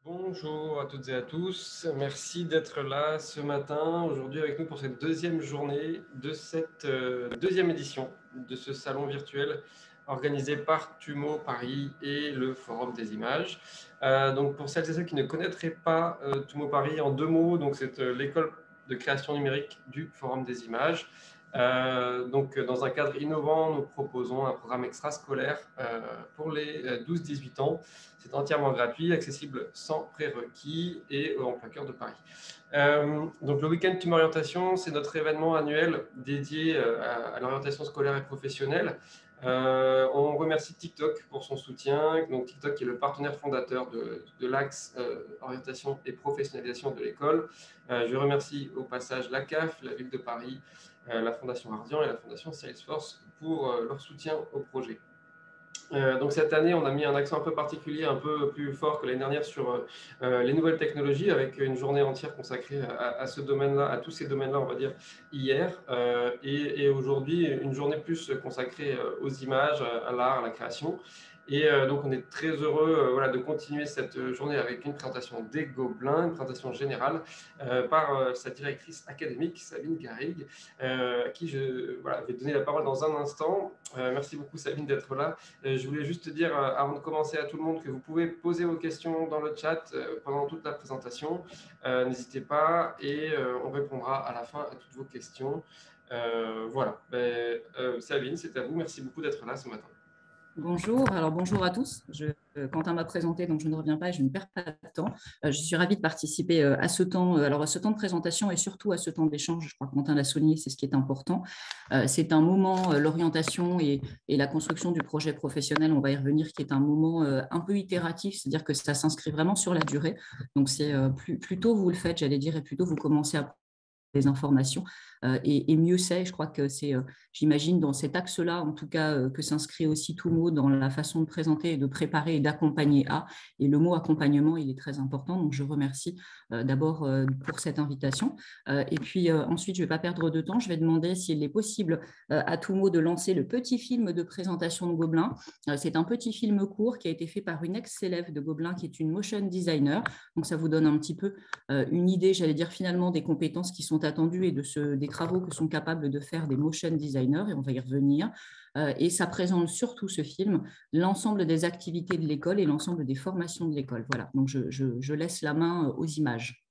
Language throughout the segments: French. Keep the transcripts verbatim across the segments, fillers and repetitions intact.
Bonjour à toutes et à tous, merci d'être là ce matin, aujourd'hui avec nous pour cette deuxième journée de cette euh, deuxième édition de ce salon virtuel organisé par Tumo Paris et le Forum des images. Euh, donc pour celles et ceux qui ne connaîtraient pas euh, Tumo Paris, en deux mots, donc c'est euh, l'école de création numérique du Forum des images. Euh, donc, dans un cadre innovant, nous proposons un programme extrascolaire euh, pour les douze dix-huit ans. C'est entièrement gratuit, accessible sans prérequis et en plein cœur de Paris. Euh, donc, le week-end Tumo Orientation, c'est notre événement annuel dédié à, à l'orientation scolaire et professionnelle. Euh, on remercie TikTok pour son soutien. Donc, TikTok qui est le partenaire fondateur de, de l'axe euh, orientation et professionnalisation de l'école. Euh, je remercie au passage la C A F, la Ville de Paris, euh, la Fondation Ardian et la Fondation Salesforce pour euh, leur soutien au projet. Euh, donc cette année, on a mis un accent un peu particulier, un peu plus fort que l'année dernière sur euh, les nouvelles technologies, avec une journée entière consacrée à, à ce domaine-là, à tous ces domaines-là, on va dire, hier, euh, et, et aujourd'hui, une journée plus consacrée aux images, à l'art, à la création. Et euh, donc, on est très heureux euh, voilà, de continuer cette journée avec une présentation des Gobelins, une présentation générale euh, par euh, sa directrice académique, Sabine Garrigue, euh, à qui je voilà, vais donner la parole dans un instant. Euh, merci beaucoup, Sabine, d'être là. Euh, je voulais juste dire, euh, avant de commencer, à tout le monde que vous pouvez poser vos questions dans le chat euh, pendant toute la présentation. Euh, N'hésitez pas et euh, on répondra à la fin à toutes vos questions. Euh, voilà. Ben, euh, Sabine, c'est à vous. Merci beaucoup d'être là ce matin. Bonjour, alors bonjour à tous. Je, Quentin m'a présenté, donc je ne reviens pas et je ne perds pas de temps. Je suis ravie de participer à ce temps, alors à ce temps de présentation et surtout à ce temps d'échange. Je crois que Quentin l'a souligné, c'est ce qui est important. C'est un moment, l'orientation et, et la construction du projet professionnel, on va y revenir, qui est un moment un peu itératif, c'est-à-dire que ça s'inscrit vraiment sur la durée. Donc c'est plus, plus tôt vous le faites, j'allais dire, et plus tôt vous commencez à des informations euh, et, et mieux c'est. Je crois que c'est, euh, j'imagine, dans cet axe-là, en tout cas, euh, que s'inscrit aussi Tumo dans la façon de présenter et de préparer et d'accompagner à. Et le mot accompagnement, il est très important. Donc, je remercie euh, d'abord euh, pour cette invitation. Euh, et puis, euh, ensuite, je ne vais pas perdre de temps. Je vais demander s'il est possible euh, à Tumo de lancer le petit film de présentation de Gobelins. Euh, c'est un petit film court qui a été fait par une ex-élève de Gobelins qui est une motion designer. Donc, ça vous donne un petit peu euh, une idée, j'allais dire, finalement, des compétences qui sont attendus et de ce, des travaux que sont capables de faire des motion designers, et on va y revenir. Euh, et ça présente surtout, ce film, l'ensemble des activités de l'école et l'ensemble des formations de l'école. Voilà, donc je, je, je laisse la main aux images.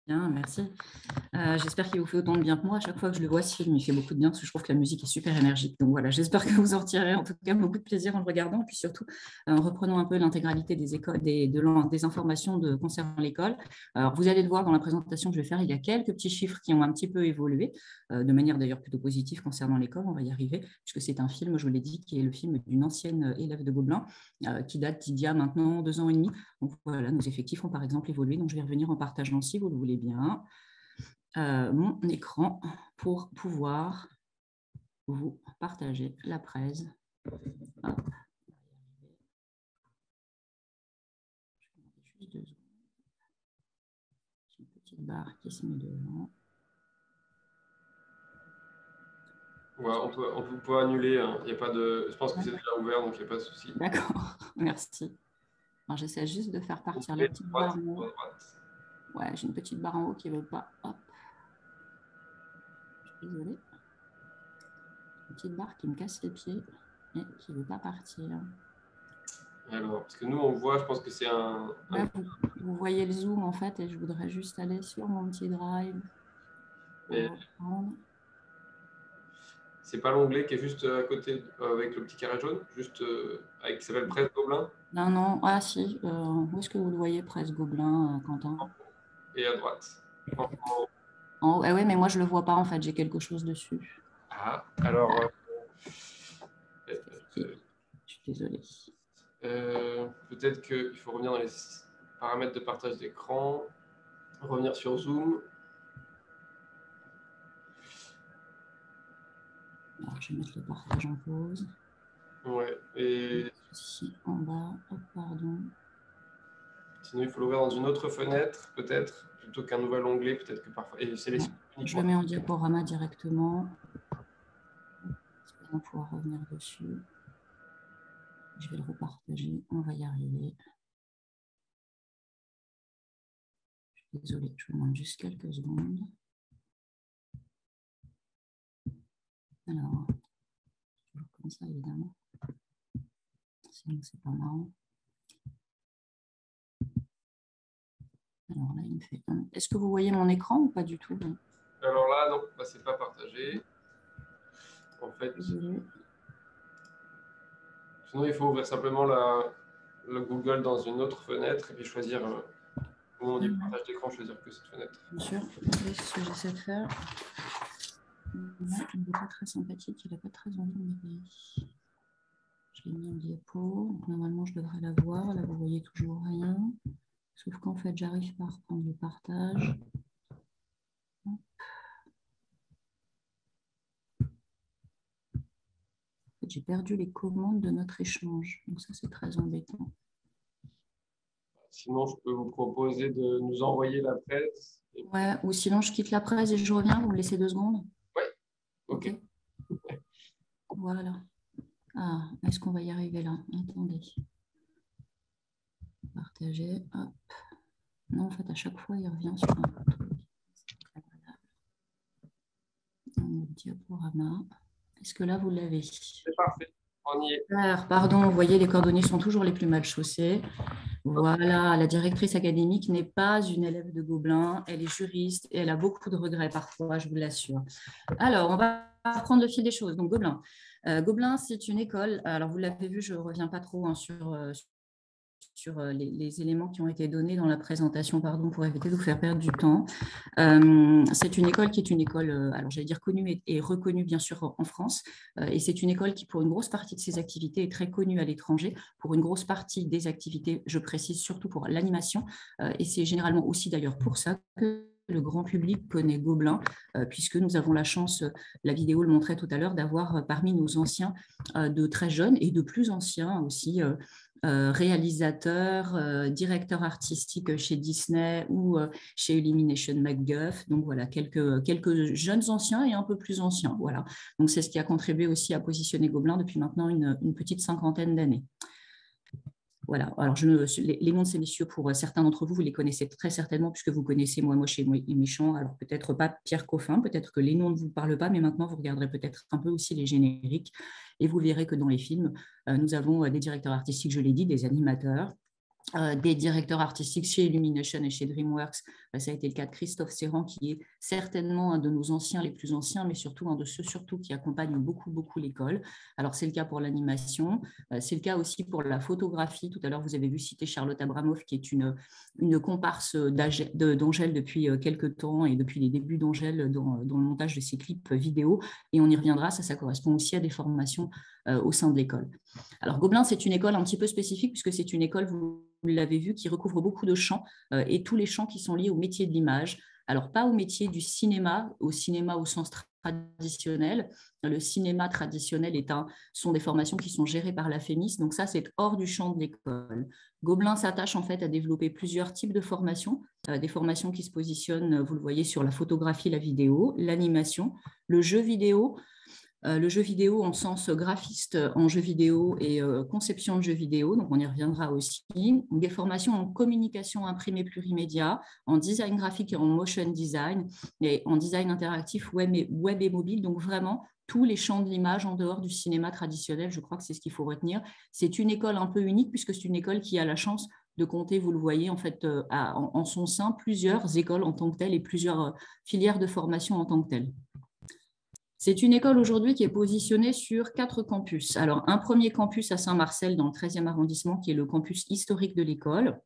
Bien, merci. Euh, j'espère qu'il vous fait autant de bien que moi. À chaque fois que je le vois, ce film, il fait beaucoup de bien parce que je trouve que la musique est super énergique. Donc voilà, j'espère que vous en retirerez en tout cas beaucoup de plaisir en le regardant. Et puis surtout, euh, en reprenant un peu l'intégralité des écoles, des, de l'en- des informations de, concernant l'école. Alors, vous allez le voir dans la présentation que je vais faire, il y a quelques petits chiffres qui ont un petit peu évolué, euh, de manière d'ailleurs plutôt positive concernant l'école. On va y arriver, puisque c'est un film, je vous l'ai dit, qui est le film d'une ancienne élève de Gobelin, euh, qui date d'il y a maintenant deux ans et demi. Donc voilà, nos effectifs ont par exemple évolué. Donc je vais revenir en partageant, si vous le voulez bien, euh, mon écran pour pouvoir vous partager la presse. Hop. Juste deux secondes. Une petite barre qui se met devant. Ouais, on peut, on peut, on peut annuler. Hein. Il y a pas de... Je pense que c'est déjà ouvert, donc il n'y a pas de souci. D'accord, merci. Alors, j'essaie juste de faire partir la petite barre en haut. Ouais, j'ai une petite barre en haut qui ne veut pas. Hop. Je suis désolée. Une petite barre qui me casse les pieds et qui ne veut pas partir. Alors, parce que nous, on voit, je pense que c'est un... un... Ouais, vous, vous voyez le zoom, en fait, et je voudrais juste aller sur mon petit drive pour Et... reprendre. C'est pas l'onglet qui est juste à côté, euh, avec le petit carré jaune, juste euh, avec, qui s'appelle Presse Gobelin. Non, non, ah si, euh, où est-ce que vous le voyez, Presse Gobelin, euh, Quentin? Et à droite. En... En haut. Ah oui, mais moi je le vois pas en fait, j'ai quelque chose dessus. Ah, alors... Ah. Euh, Je suis désolée. euh, peut-être qu'il faut revenir dans les paramètres de partage d'écran, revenir sur Zoom. Alors je vais mettre le partage en pause. Ouais, et... Ici en bas, hop, pardon. Sinon, il faut l'ouvrir dans une autre fenêtre, peut-être, plutôt qu'un nouvel onglet, peut-être que parfois... Et c'est les... Je le mets en diaporama directement. On va pouvoir revenir dessus. Je vais le repartager, on va y arriver. Je suis désolée, je vous demande juste quelques secondes. Alors, toujours comme ça évidemment. Sinon, c'est pas marrant. Alors là, il me fait un... Est-ce que vous voyez mon écran ou pas du tout? Alors là, non, bah, c'est pas partagé. En fait, Désolée. Sinon, il faut ouvrir simplement la, le Google dans une autre fenêtre et puis choisir, euh, au moment du partage d'écran, choisir que cette fenêtre. Bien sûr, c'est ce que j'essaie de faire. Là, il n'est pas très sympathique, il n'a pas très envie de m'aider. Je l'ai mis en diapo, donc normalement je devrais la voir. Là, vous voyez toujours rien. Sauf qu'en fait, j'arrive pas à reprendre le partage. En fait, j'ai perdu les commandes de notre échange. Donc ça, c'est très embêtant. Sinon, je peux vous proposer de nous envoyer la presse. Ouais, ou sinon, je quitte la presse et je reviens. Vous me laissez deux secondes? Oui, ok. Okay. Voilà. Ah, est-ce qu'on va y arriver là? Attendez. Partager. Hop. Non, en fait, à chaque fois, il revient sur un truc. Un diaporama. Est-ce que là, vous l'avez? C'est parfait. On y est. Alors, pardon, vous voyez, les coordonnées sont toujours les plus mal chaussées. Voilà, la directrice académique n'est pas une élève de Gobelin, elle est juriste et elle a beaucoup de regrets parfois, je vous l'assure. Alors, on va reprendre le fil des choses. Donc, Gobelin. Euh, Gobelin, c'est une école. Alors, vous l'avez vu, je ne reviens pas trop hein, sur, euh, sur les, les éléments qui ont été donnés dans la présentation, pardon, pour éviter de vous faire perdre du temps. Euh, c'est une école qui est une école, euh, alors j'allais dire connue et, et reconnue bien sûr en France, euh, et c'est une école qui pour une grosse partie de ses activités est très connue à l'étranger, pour une grosse partie des activités, je précise surtout pour l'animation, euh, et c'est généralement aussi d'ailleurs pour ça que le grand public connaît Gobelin, euh, puisque nous avons la chance, la vidéo le montrait tout à l'heure, d'avoir euh, parmi nos anciens euh, de très jeunes et de plus anciens aussi, euh, Euh, réalisateur, euh, directeur artistique chez Disney ou euh, chez Illumination MacGuff. Donc voilà, quelques, quelques jeunes anciens et un peu plus anciens. Voilà. Donc c'est ce qui a contribué aussi à positionner Gobelin depuis maintenant une, une petite cinquantaine d'années. Voilà, alors je, les, les noms de ces messieurs, pour certains d'entre vous, vous les connaissez très certainement, puisque vous connaissez Moi Moche et Méchant, alors peut-être pas Pierre Coffin, peut-être que les noms ne vous parlent pas, mais maintenant vous regarderez peut-être un peu aussi les génériques, et vous verrez que dans les films, euh, nous avons des directeurs artistiques, je l'ai dit, des animateurs, Euh, des directeurs artistiques chez Illumination et chez DreamWorks. Ça a été le cas de Christophe Serran, qui est certainement un de nos anciens, les plus anciens, mais surtout un de ceux surtout qui accompagnent beaucoup, beaucoup l'école. Alors, c'est le cas pour l'animation, c'est le cas aussi pour la photographie. Tout à l'heure, vous avez vu citer Charlotte Abramoff, qui est une, une comparse d'Angèle depuis quelques temps et depuis les débuts d'Angèle dans, dans le montage de ses clips vidéo. Et on y reviendra, ça, ça correspond aussi à des formations euh, au sein de l'école. Alors, Gobelins, c'est une école un petit peu spécifique puisque c'est une école, vous vous l'avez vu, qui recouvre beaucoup de champs euh, et tous les champs qui sont liés au métier de l'image. Alors, pas au métier du cinéma, au cinéma au sens traditionnel. Le cinéma traditionnel est un, sont des formations qui sont gérées par la FEMIS, donc ça, c'est hors du champ de l'école. Gobelins s'attache en fait à développer plusieurs types de formations, euh, des formations qui se positionnent, vous le voyez, sur la photographie, la vidéo, l'animation, le jeu vidéo, Euh, le jeu vidéo en sens graphiste en jeu vidéo et euh, conception de jeux vidéo, donc on y reviendra aussi. Des formations en communication imprimée plurimédia, en design graphique et en motion design, et en design interactif web et, web et mobile, donc vraiment tous les champs de l'image en dehors du cinéma traditionnel, je crois que c'est ce qu'il faut retenir. C'est une école un peu unique puisque c'est une école qui a la chance de compter, vous le voyez, en fait, euh, à, en, en son sein, plusieurs écoles en tant que telles et plusieurs euh, filières de formation en tant que telles. C'est une école aujourd'hui qui est positionnée sur quatre campus. Alors, un premier campus à Saint-Marcel, dans le treizième arrondissement, qui est le campus historique de l'école,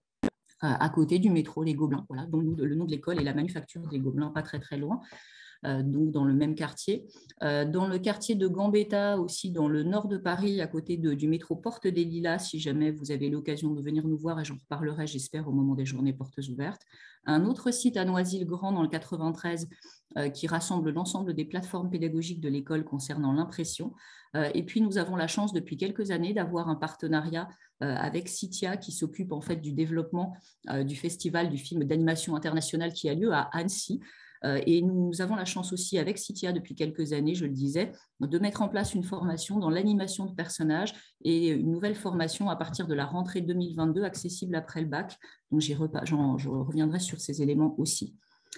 à côté du métro Les Gobelins, voilà, dont le nom de l'école est la Manufacture des Gobelins, pas très très loin. Euh, donc dans le même quartier. Euh, dans le quartier de Gambetta, aussi dans le nord de Paris, à côté de, du métro Porte des Lilas, si jamais vous avez l'occasion de venir nous voir, et j'en reparlerai, j'espère, au moment des journées portes ouvertes. Un autre site à Noisy-le-Grand, dans le quatre-vingt-treize, euh, qui rassemble l'ensemble des plateformes pédagogiques de l'école concernant l'impression. Euh, et puis, nous avons la chance, depuis quelques années, d'avoir un partenariat euh, avec Citia, qui s'occupe en fait du développement euh, du festival du film d'animation international qui a lieu à Annecy. Et nous avons la chance aussi, avec Citia, depuis quelques années, je le disais, de mettre en place une formation dans l'animation de personnages et une nouvelle formation à partir de la rentrée deux mille vingt-deux, accessible après le bac. Donc, j'y repas, je reviendrai sur ces éléments aussi.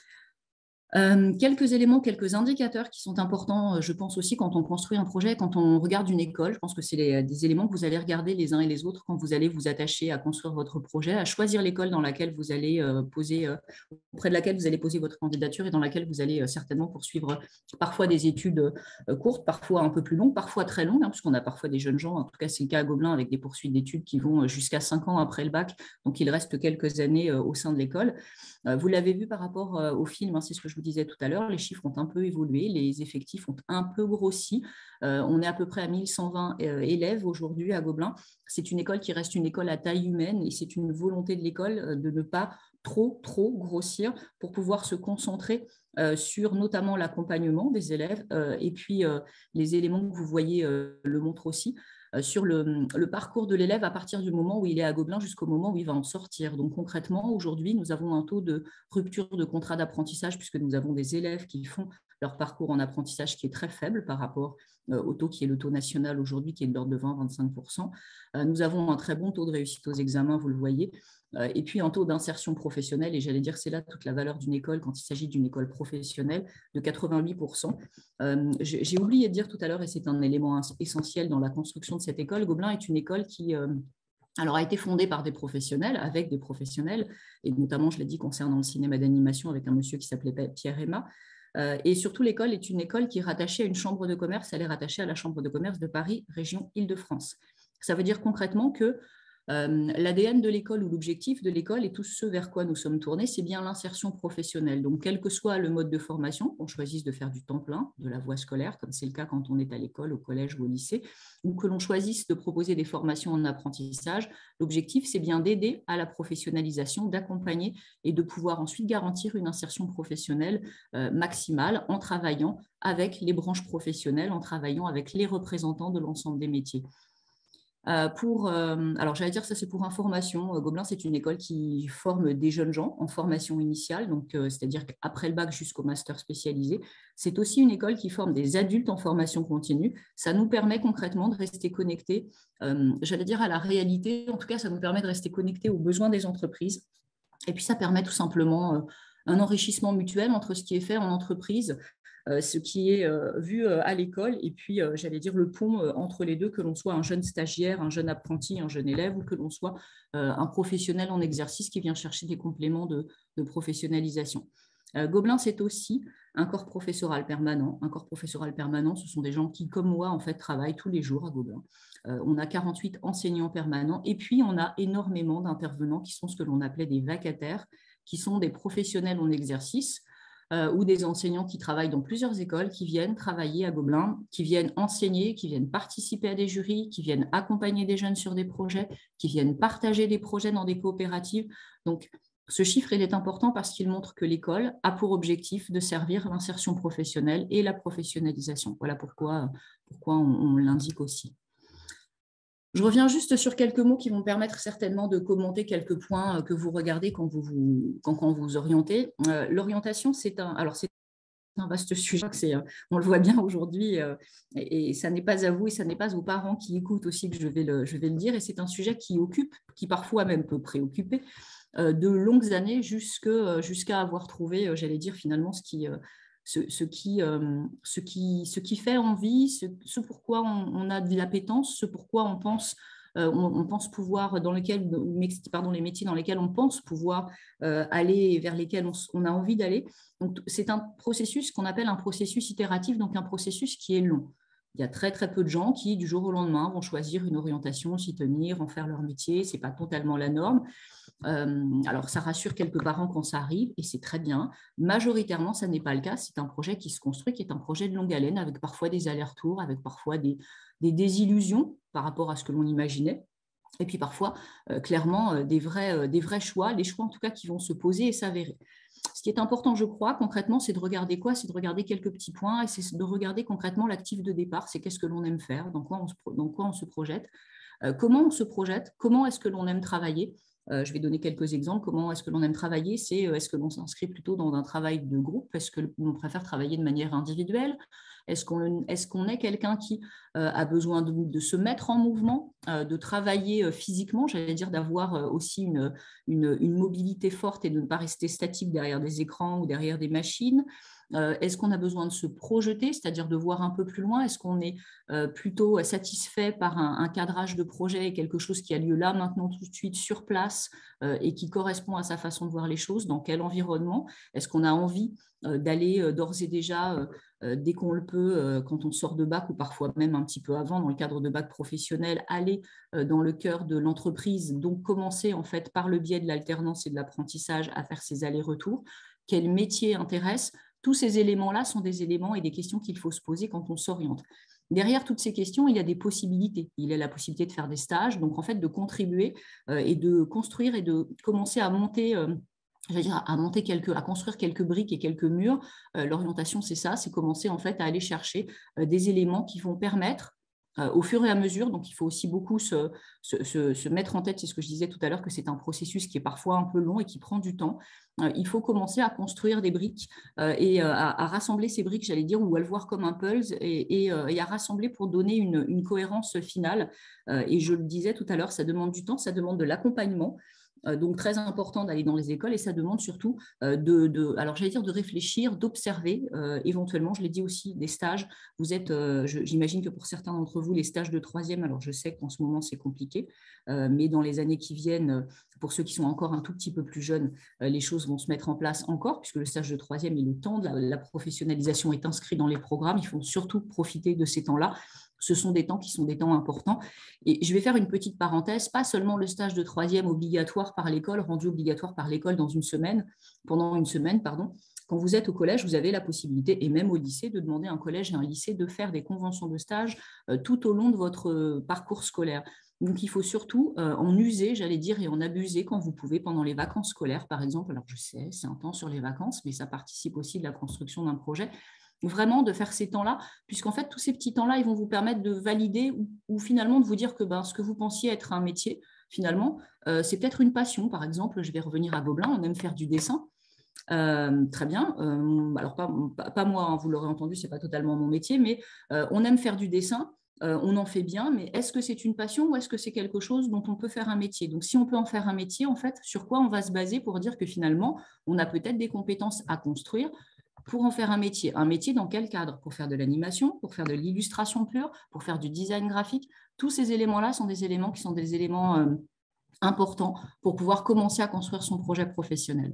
Euh, quelques éléments, quelques indicateurs qui sont importants, je pense aussi, quand on construit un projet, quand on regarde une école. Je pense que c'est les, des éléments que vous allez regarder les uns et les autres quand vous allez vous attacher à construire votre projet, à choisir l'école dans laquelle vous allez euh, poser, euh, auprès de laquelle vous allez poser votre candidature et dans laquelle vous allez euh, certainement poursuivre parfois des études euh, courtes, parfois un peu plus longues, parfois très longues, hein, puisqu'on a parfois des jeunes gens, en tout cas c'est le cas à Gobelins, avec des poursuites d'études qui vont jusqu'à cinq ans après le bac, donc il reste quelques années euh, au sein de l'école. Euh, vous l'avez vu par rapport euh, au film, hein, c'est ce que je vous disais tout à l'heure, les chiffres ont un peu évolué, les effectifs ont un peu grossi. Euh, on est à peu près à mille cent vingt euh, élèves aujourd'hui à Gobelins. C'est une école qui reste une école à taille humaine et c'est une volonté de l'école euh, de ne pas trop, trop grossir pour pouvoir se concentrer euh, sur notamment l'accompagnement des élèves euh, et puis euh, les éléments que vous voyez euh, le montrent aussi. Sur le, le parcours de l'élève à partir du moment où il est à Gobelins jusqu'au moment où il va en sortir. Donc concrètement, aujourd'hui, nous avons un taux de rupture de contrat d'apprentissage puisque nous avons des élèves qui font leur parcours en apprentissage qui est très faible par rapport euh, au taux qui est le taux national aujourd'hui, qui est de l'ordre de vingt à vingt-cinq pour cent. Euh, nous avons un très bon taux de réussite aux examens, vous le voyez, euh, et puis un taux d'insertion professionnelle, et j'allais dire c'est là toute la valeur d'une école quand il s'agit d'une école professionnelle, de quatre-vingt-huit pour cent. Euh, j'ai oublié de dire tout à l'heure, et c'est un élément essentiel dans la construction de cette école, Gobelins est une école qui euh, alors, a été fondée par des professionnels, avec des professionnels, et notamment, je l'ai dit, concernant le cinéma d'animation, avec un monsieur qui s'appelait Pierre Emma. Euh, et surtout, l'école est une école qui est rattachée à une chambre de commerce, elle est rattachée à la chambre de commerce de Paris, région Île-de-France. Ça veut dire concrètement que Euh, l'A D N de l'école ou l'objectif de l'école et tout ce vers quoi nous sommes tournés, c'est bien l'insertion professionnelle. Donc, quel que soit le mode de formation, qu'on choisisse de faire du temps plein, de la voie scolaire, comme c'est le cas quand on est à l'école, au collège ou au lycée, ou que l'on choisisse de proposer des formations en apprentissage, l'objectif, c'est bien d'aider à la professionnalisation, d'accompagner et de pouvoir ensuite garantir une insertion professionnelle euh, maximale en travaillant avec les branches professionnelles, en travaillant avec les représentants de l'ensemble des métiers. Euh, pour, euh, alors j'allais dire ça c'est pour information, euh, Gobelins c'est une école qui forme des jeunes gens en formation initiale, donc euh, c'est-à-dire qu'après le bac jusqu'au master spécialisé. C'est aussi une école qui forme des adultes en formation continue. Ça nous permet concrètement de rester connectés, euh, j'allais dire à la réalité, en tout cas ça nous permet de rester connectés aux besoins des entreprises. Et puis ça permet tout simplement euh, un enrichissement mutuel entre ce qui est fait en entreprise euh, ce qui est euh, vu euh, à l'école et puis, euh, j'allais dire, le pont euh, entre les deux, que l'on soit un jeune stagiaire, un jeune apprenti, un jeune élève ou que l'on soit euh, un professionnel en exercice qui vient chercher des compléments de, de professionnalisation. Euh, Gobelin, c'est aussi un corps professoral permanent. Un corps professoral permanent, ce sont des gens qui, comme moi, en fait, travaillent tous les jours à Gobelin. Euh, on a quarante-huit enseignants permanents et puis on a énormément d'intervenants qui sont ce que l'on appelait des vacataires, qui sont des professionnels en exercice euh, ou des enseignants qui travaillent dans plusieurs écoles, qui viennent travailler à Gobelin, qui viennent enseigner, qui viennent participer à des jurys, qui viennent accompagner des jeunes sur des projets, qui viennent partager des projets dans des coopératives. Donc, ce chiffre, il est important parce qu'il montre que l'école a pour objectif de servir l'insertion professionnelle et la professionnalisation. Voilà pourquoi, pourquoi on, on l'indique aussi. Je reviens juste sur quelques mots qui vont permettre certainement de commenter quelques points que vous regardez quand vous vous, quand, quand vous orientez. Euh, L'orientation, c'est un, alors c'est un vaste sujet, on le voit bien aujourd'hui, et, et ça n'est pas à vous et ça n'est pas aux parents qui écoutent aussi que je vais le, je vais le dire, et c'est un sujet qui occupe, qui parfois même peut préoccuper, de longues années jusqu'à avoir trouvé, j'allais dire finalement, ce qui, ce, ce, qui, ce, qui, ce qui fait envie, ce, ce pourquoi on, on a de l'appétence, ce pourquoi on pense, on, on pense pouvoir, dans lequel, pardon, les métiers dans lesquels on pense pouvoir euh, aller, vers lesquels on, on a envie d'aller. Donc, c'est un processus qu'on appelle un processus itératif, donc un processus qui est long. Il y a très, très peu de gens qui, du jour au lendemain, vont choisir une orientation, s'y tenir, en faire leur métier. Ce n'est pas totalement la norme. Euh, alors, ça rassure quelques parents quand ça arrive, et c'est très bien. Majoritairement, ça n'est pas le cas. C'est un projet qui se construit, qui est un projet de longue haleine, avec parfois des allers-retours, avec parfois des, des désillusions par rapport à ce que l'on imaginait. Et puis parfois, euh, clairement, euh, des, vrais, euh, des vrais choix, les choix en tout cas qui vont se poser et s'avérer. Ce qui est important, je crois, concrètement, c'est de regarder quoi? C'est de regarder quelques petits points et c'est de regarder concrètement l'actif de départ. C'est qu'est-ce que l'on aime faire, dans quoi on se, dans quoi on se projette, euh, comment on se projette, comment est-ce que l'on aime travailler. Euh, je vais donner quelques exemples. Comment est-ce que l'on aime travailler? C'est est-ce que l'on s'inscrit plutôt dans un travail de groupe? Est-ce que l'on préfère travailler de manière individuelle? Est-ce qu'on est, qu'on est quelqu'un qui euh, a besoin de, de se mettre en mouvement, euh, de travailler euh, physiquement, j'allais dire d'avoir euh, aussi une, une, une mobilité forte et de ne pas rester statique derrière des écrans ou derrière des machines? Euh, est-ce qu'on a besoin de se projeter, c'est-à-dire de voir un peu plus loin? Est-ce qu'on est euh, plutôt satisfait par un, un cadrage de projet et quelque chose qui a lieu là, maintenant, tout de suite, sur place euh, et qui correspond à sa façon de voir les choses? Dans quel environnement? Est-ce qu'on a envie euh, d'aller euh, d'ores et déjà, euh, euh, dès qu'on le peut, euh, quand on sort de bac ou parfois même un petit peu avant, dans le cadre de bac professionnel, aller euh, dans le cœur de l'entreprise, donc commencer en fait par le biais de l'alternance et de l'apprentissage à faire ces allers-retours? Quel métier intéresse? Tous ces éléments-là sont des éléments et des questions qu'il faut se poser quand on s'oriente. Derrière toutes ces questions, il y a des possibilités. Il y a la possibilité de faire des stages, donc en fait de contribuer euh, et de construire et de commencer à monter, euh, j'allais dire, à monter quelques, à construire quelques briques et quelques murs. Euh, l'orientation, c'est ça, c'est commencer en fait à aller chercher euh, des éléments qui vont permettre au fur et à mesure, donc il faut aussi beaucoup se, se, se, se mettre en tête, c'est ce que je disais tout à l'heure, que c'est un processus qui est parfois un peu long et qui prend du temps. Euh, il faut commencer à construire des briques euh, et euh, à, à rassembler ces briques, j'allais dire, ou à le voir comme un puzzle et, et, euh, et à rassembler pour donner une, une cohérence finale. Euh, et je le disais tout à l'heure, ça demande du temps, ça demande de l'accompagnement. Euh, donc très important d'aller dans les écoles et ça demande surtout euh, de, de, alors j'allais dire de réfléchir, d'observer, euh, éventuellement, je l'ai dit aussi, des stages. Vous êtes, euh, j'imagine que pour certains d'entre vous, les stages de troisième, alors je sais qu'en ce moment c'est compliqué, euh, mais dans les années qui viennent, pour ceux qui sont encore un tout petit peu plus jeunes, euh, les choses vont se mettre en place encore, puisque le stage de troisième et le temps de la, la professionnalisation est inscrit dans les programmes. Il faut surtout profiter de ces temps-là. Ce sont des temps qui sont des temps importants. Et je vais faire une petite parenthèse, pas seulement le stage de troisième obligatoire par l'école, rendu obligatoire par l'école dans une semaine, pendant une semaine, pardon. Quand vous êtes au collège, vous avez la possibilité, et même au lycée, de demander à un collège et un lycée de faire des conventions de stage euh, tout au long de votre euh, parcours scolaire. Donc, il faut surtout euh, en user, j'allais dire, et en abuser quand vous pouvez pendant les vacances scolaires, par exemple. Alors, je sais, c'est un temps sur les vacances, mais ça participe aussi de la construction d'un projet. Vraiment de faire ces temps-là, puisqu'en fait, tous ces petits temps-là, ils vont vous permettre de valider ou, ou finalement de vous dire que ben, ce que vous pensiez être un métier, finalement, euh, c'est peut-être une passion. Par exemple, je vais revenir à Gobelin, on aime faire du dessin. Euh, très bien. Euh, alors, pas, pas, pas moi, hein, vous l'aurez entendu, ce n'est pas totalement mon métier, mais euh, on aime faire du dessin. Euh, on en fait bien, mais est-ce que c'est une passion ou est-ce que c'est quelque chose dont on peut faire un métier? Donc, si on peut en faire un métier, en fait, sur quoi on va se baser pour dire que finalement, on a peut-être des compétences à construire pour en faire un métier. Un métier dans quel cadre? Pour faire de l'animation, pour faire de l'illustration pure, pour faire du design graphique. Tous ces éléments-là sont des éléments qui sont des éléments euh, importants pour pouvoir commencer à construire son projet professionnel.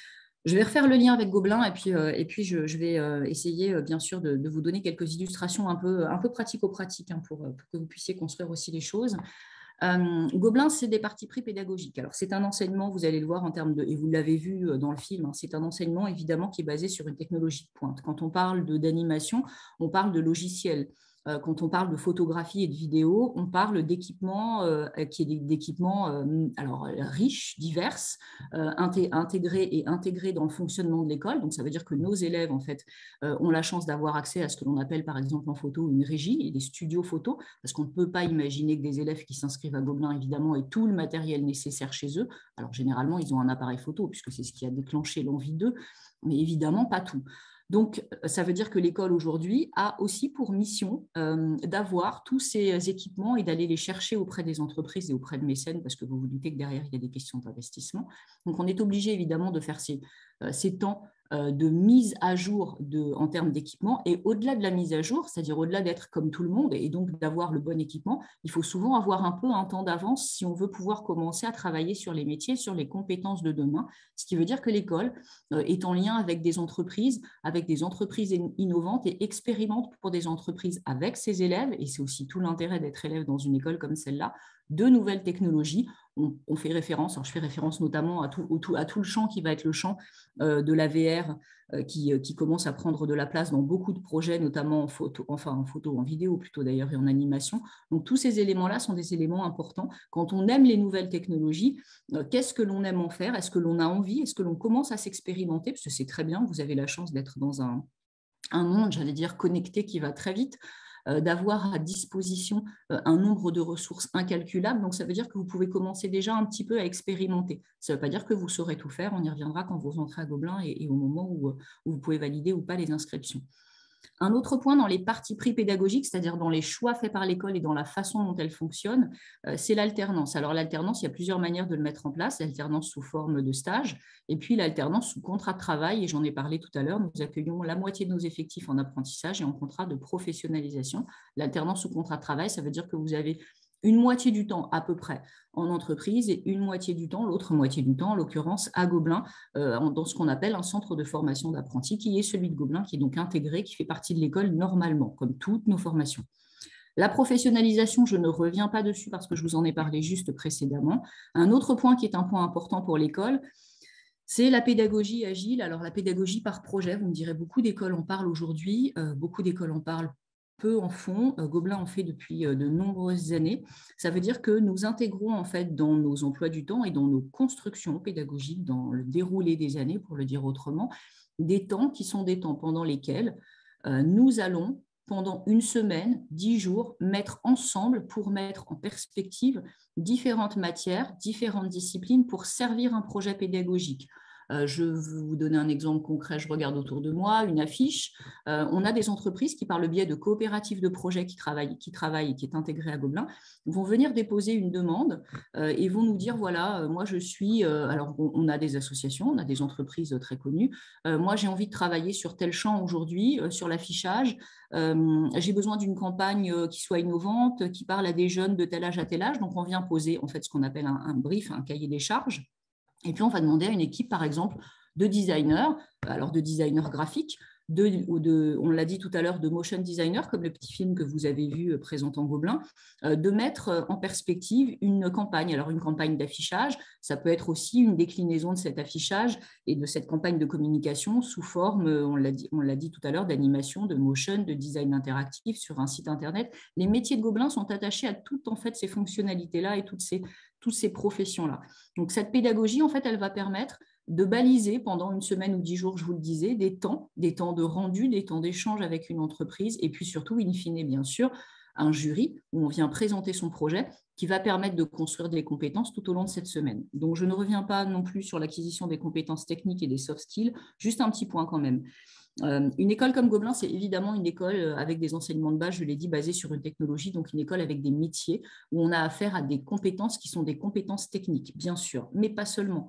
Je vais refaire le lien avec Gobelin et puis, euh, et puis je, je vais euh, essayer, euh, bien sûr, de, de vous donner quelques illustrations un peu, un peu pratico-pratiques hein, pour, pour que vous puissiez construire aussi les choses. Euh, Gobelin, c'est des partis pris pédagogiques. Alors, c'est un enseignement, vous allez le voir en termes de, et vous l'avez vu dans le film, hein, c'est un enseignement évidemment qui est basé sur une technologie de pointe. Quand on parle d'animation, on parle de logiciels. Euh, quand on parle de photographie et de vidéo, on parle d'équipements euh, qui est d'équipements euh, alors riches, divers, euh, intégrés et intégrés dans le fonctionnement de l'école. Donc, ça veut dire que nos élèves, en fait, euh, ont la chance d'avoir accès à ce que l'on appelle, par exemple, en photo, une régie et des studios photo, parce qu'on ne peut pas imaginer que des élèves qui s'inscrivent à Gobelin, évidemment, aient tout le matériel nécessaire chez eux. Alors, généralement, ils ont un appareil photo, puisque c'est ce qui a déclenché l'envie d'eux, mais évidemment, pas tout. Donc, ça veut dire que l'école aujourd'hui a aussi pour mission euh, d'avoir tous ces équipements et d'aller les chercher auprès des entreprises et auprès de mécènes, parce que vous vous doutez que derrière, il y a des questions d'investissement. Donc, on est obligé évidemment de faire ces, euh, ces temps de mise à jour de, en termes d'équipement. Et au-delà de la mise à jour, c'est-à-dire au-delà d'être comme tout le monde et donc d'avoir le bon équipement, il faut souvent avoir un peu un temps d'avance si on veut pouvoir commencer à travailler sur les métiers, sur les compétences de demain. Ce qui veut dire que l'école euh, est en lien avec des entreprises, avec des entreprises innovantes et expérimente pour des entreprises avec ses élèves, et c'est aussi tout l'intérêt d'être élève dans une école comme celle-là, de nouvelles technologies. On, on fait référence, alors je fais référence notamment à tout, au, à tout le champ qui va être le champ euh, de la V R euh, qui, qui commence à prendre de la place dans beaucoup de projets, notamment en photo, enfin en photo, en vidéo plutôt d'ailleurs et en animation. Donc tous ces éléments-là sont des éléments importants. Quand on aime les nouvelles technologies, euh, qu'est-ce que l'on aime en faire? Est-ce que l'on a envie? Est-ce que l'on commence à s'expérimenter? Parce que c'est très bien, vous avez la chance d'être dans un, un monde, j'allais dire, connecté qui va très vite. Euh, d'avoir à disposition euh, un nombre de ressources incalculables. Donc, ça veut dire que vous pouvez commencer déjà un petit peu à expérimenter. Ça ne veut pas dire que vous saurez tout faire. On y reviendra quand vous rentrez à Gobelin et, et au moment où, où vous pouvez valider ou pas les inscriptions. Un autre point dans les partis pris pédagogiques, c'est-à-dire dans les choix faits par l'école et dans la façon dont elle fonctionne, euh, c'est l'alternance. Alors l'alternance, il y a plusieurs manières de le mettre en place, l'alternance sous forme de stage et puis l'alternance sous contrat de travail, et j'en ai parlé tout à l'heure, nous accueillons la moitié de nos effectifs en apprentissage et en contrat de professionnalisation. L'alternance sous contrat de travail, ça veut dire que vous avez une moitié du temps à peu près en entreprise et une moitié du temps, l'autre moitié du temps, en l'occurrence à Gobelin, euh, dans ce qu'on appelle un centre de formation d'apprentis, qui est celui de Gobelin, qui est donc intégré, qui fait partie de l'école normalement, comme toutes nos formations. La professionnalisation, je ne reviens pas dessus parce que je vous en ai parlé juste précédemment. Un autre point qui est un point important pour l'école, c'est la pédagogie agile. Alors la pédagogie par projet, vous me direz, beaucoup d'écoles en parlent aujourd'hui, euh, beaucoup d'écoles en parlent peu en font, Gobelin en fait depuis de nombreuses années. Ça veut dire que nous intégrons en fait dans nos emplois du temps et dans nos constructions pédagogiques, dans le déroulé des années, pour le dire autrement, des temps qui sont des temps pendant lesquels euh, nous allons, pendant une semaine, dix jours, mettre ensemble pour mettre en perspective différentes matières, différentes disciplines pour servir un projet pédagogique. Euh, je vais vous donner un exemple concret, je regarde autour de moi, une affiche. Euh, on a des entreprises qui, par le biais de coopératives de projets qui travaillent, qui travaillent et qui est intégrées à Gobelin, vont venir déposer une demande euh, et vont nous dire, voilà, euh, moi je suis, euh, alors on, on a des associations, on a des entreprises très connues, euh, moi j'ai envie de travailler sur tel champ aujourd'hui, euh, sur l'affichage, euh, j'ai besoin d'une campagne euh, qui soit innovante, qui parle à des jeunes de tel âge à tel âge, donc on vient poser en fait ce qu'on appelle un, un brief, un cahier des charges. Et puis, on va demander à une équipe, par exemple, de designers, alors de designers graphiques, de, ou de, on l'a dit tout à l'heure, de motion designers, comme le petit film que vous avez vu présentant Gobelin, de mettre en perspective une campagne. Alors, une campagne d'affichage, ça peut être aussi une déclinaison de cet affichage et de cette campagne de communication sous forme, on l'a dit, on l'a dit tout à l'heure, d'animation, de motion, de design interactif sur un site Internet. Les métiers de Gobelin sont attachés à toutes en fait, ces fonctionnalités-là et toutes ces toutes ces professions-là. Donc, cette pédagogie, en fait, elle va permettre de baliser pendant une semaine ou dix jours, je vous le disais, des temps, des temps de rendu, des temps d'échange avec une entreprise et puis surtout, in fine, bien sûr, un jury où on vient présenter son projet qui va permettre de construire des compétences tout au long de cette semaine. Donc, je ne reviens pas non plus sur l'acquisition des compétences techniques et des soft skills, juste un petit point quand même. Euh, une école comme Gobelin, c'est évidemment une école avec des enseignements de base, je l'ai dit, basés sur une technologie, donc une école avec des métiers où on a affaire à des compétences qui sont des compétences techniques, bien sûr, mais pas seulement.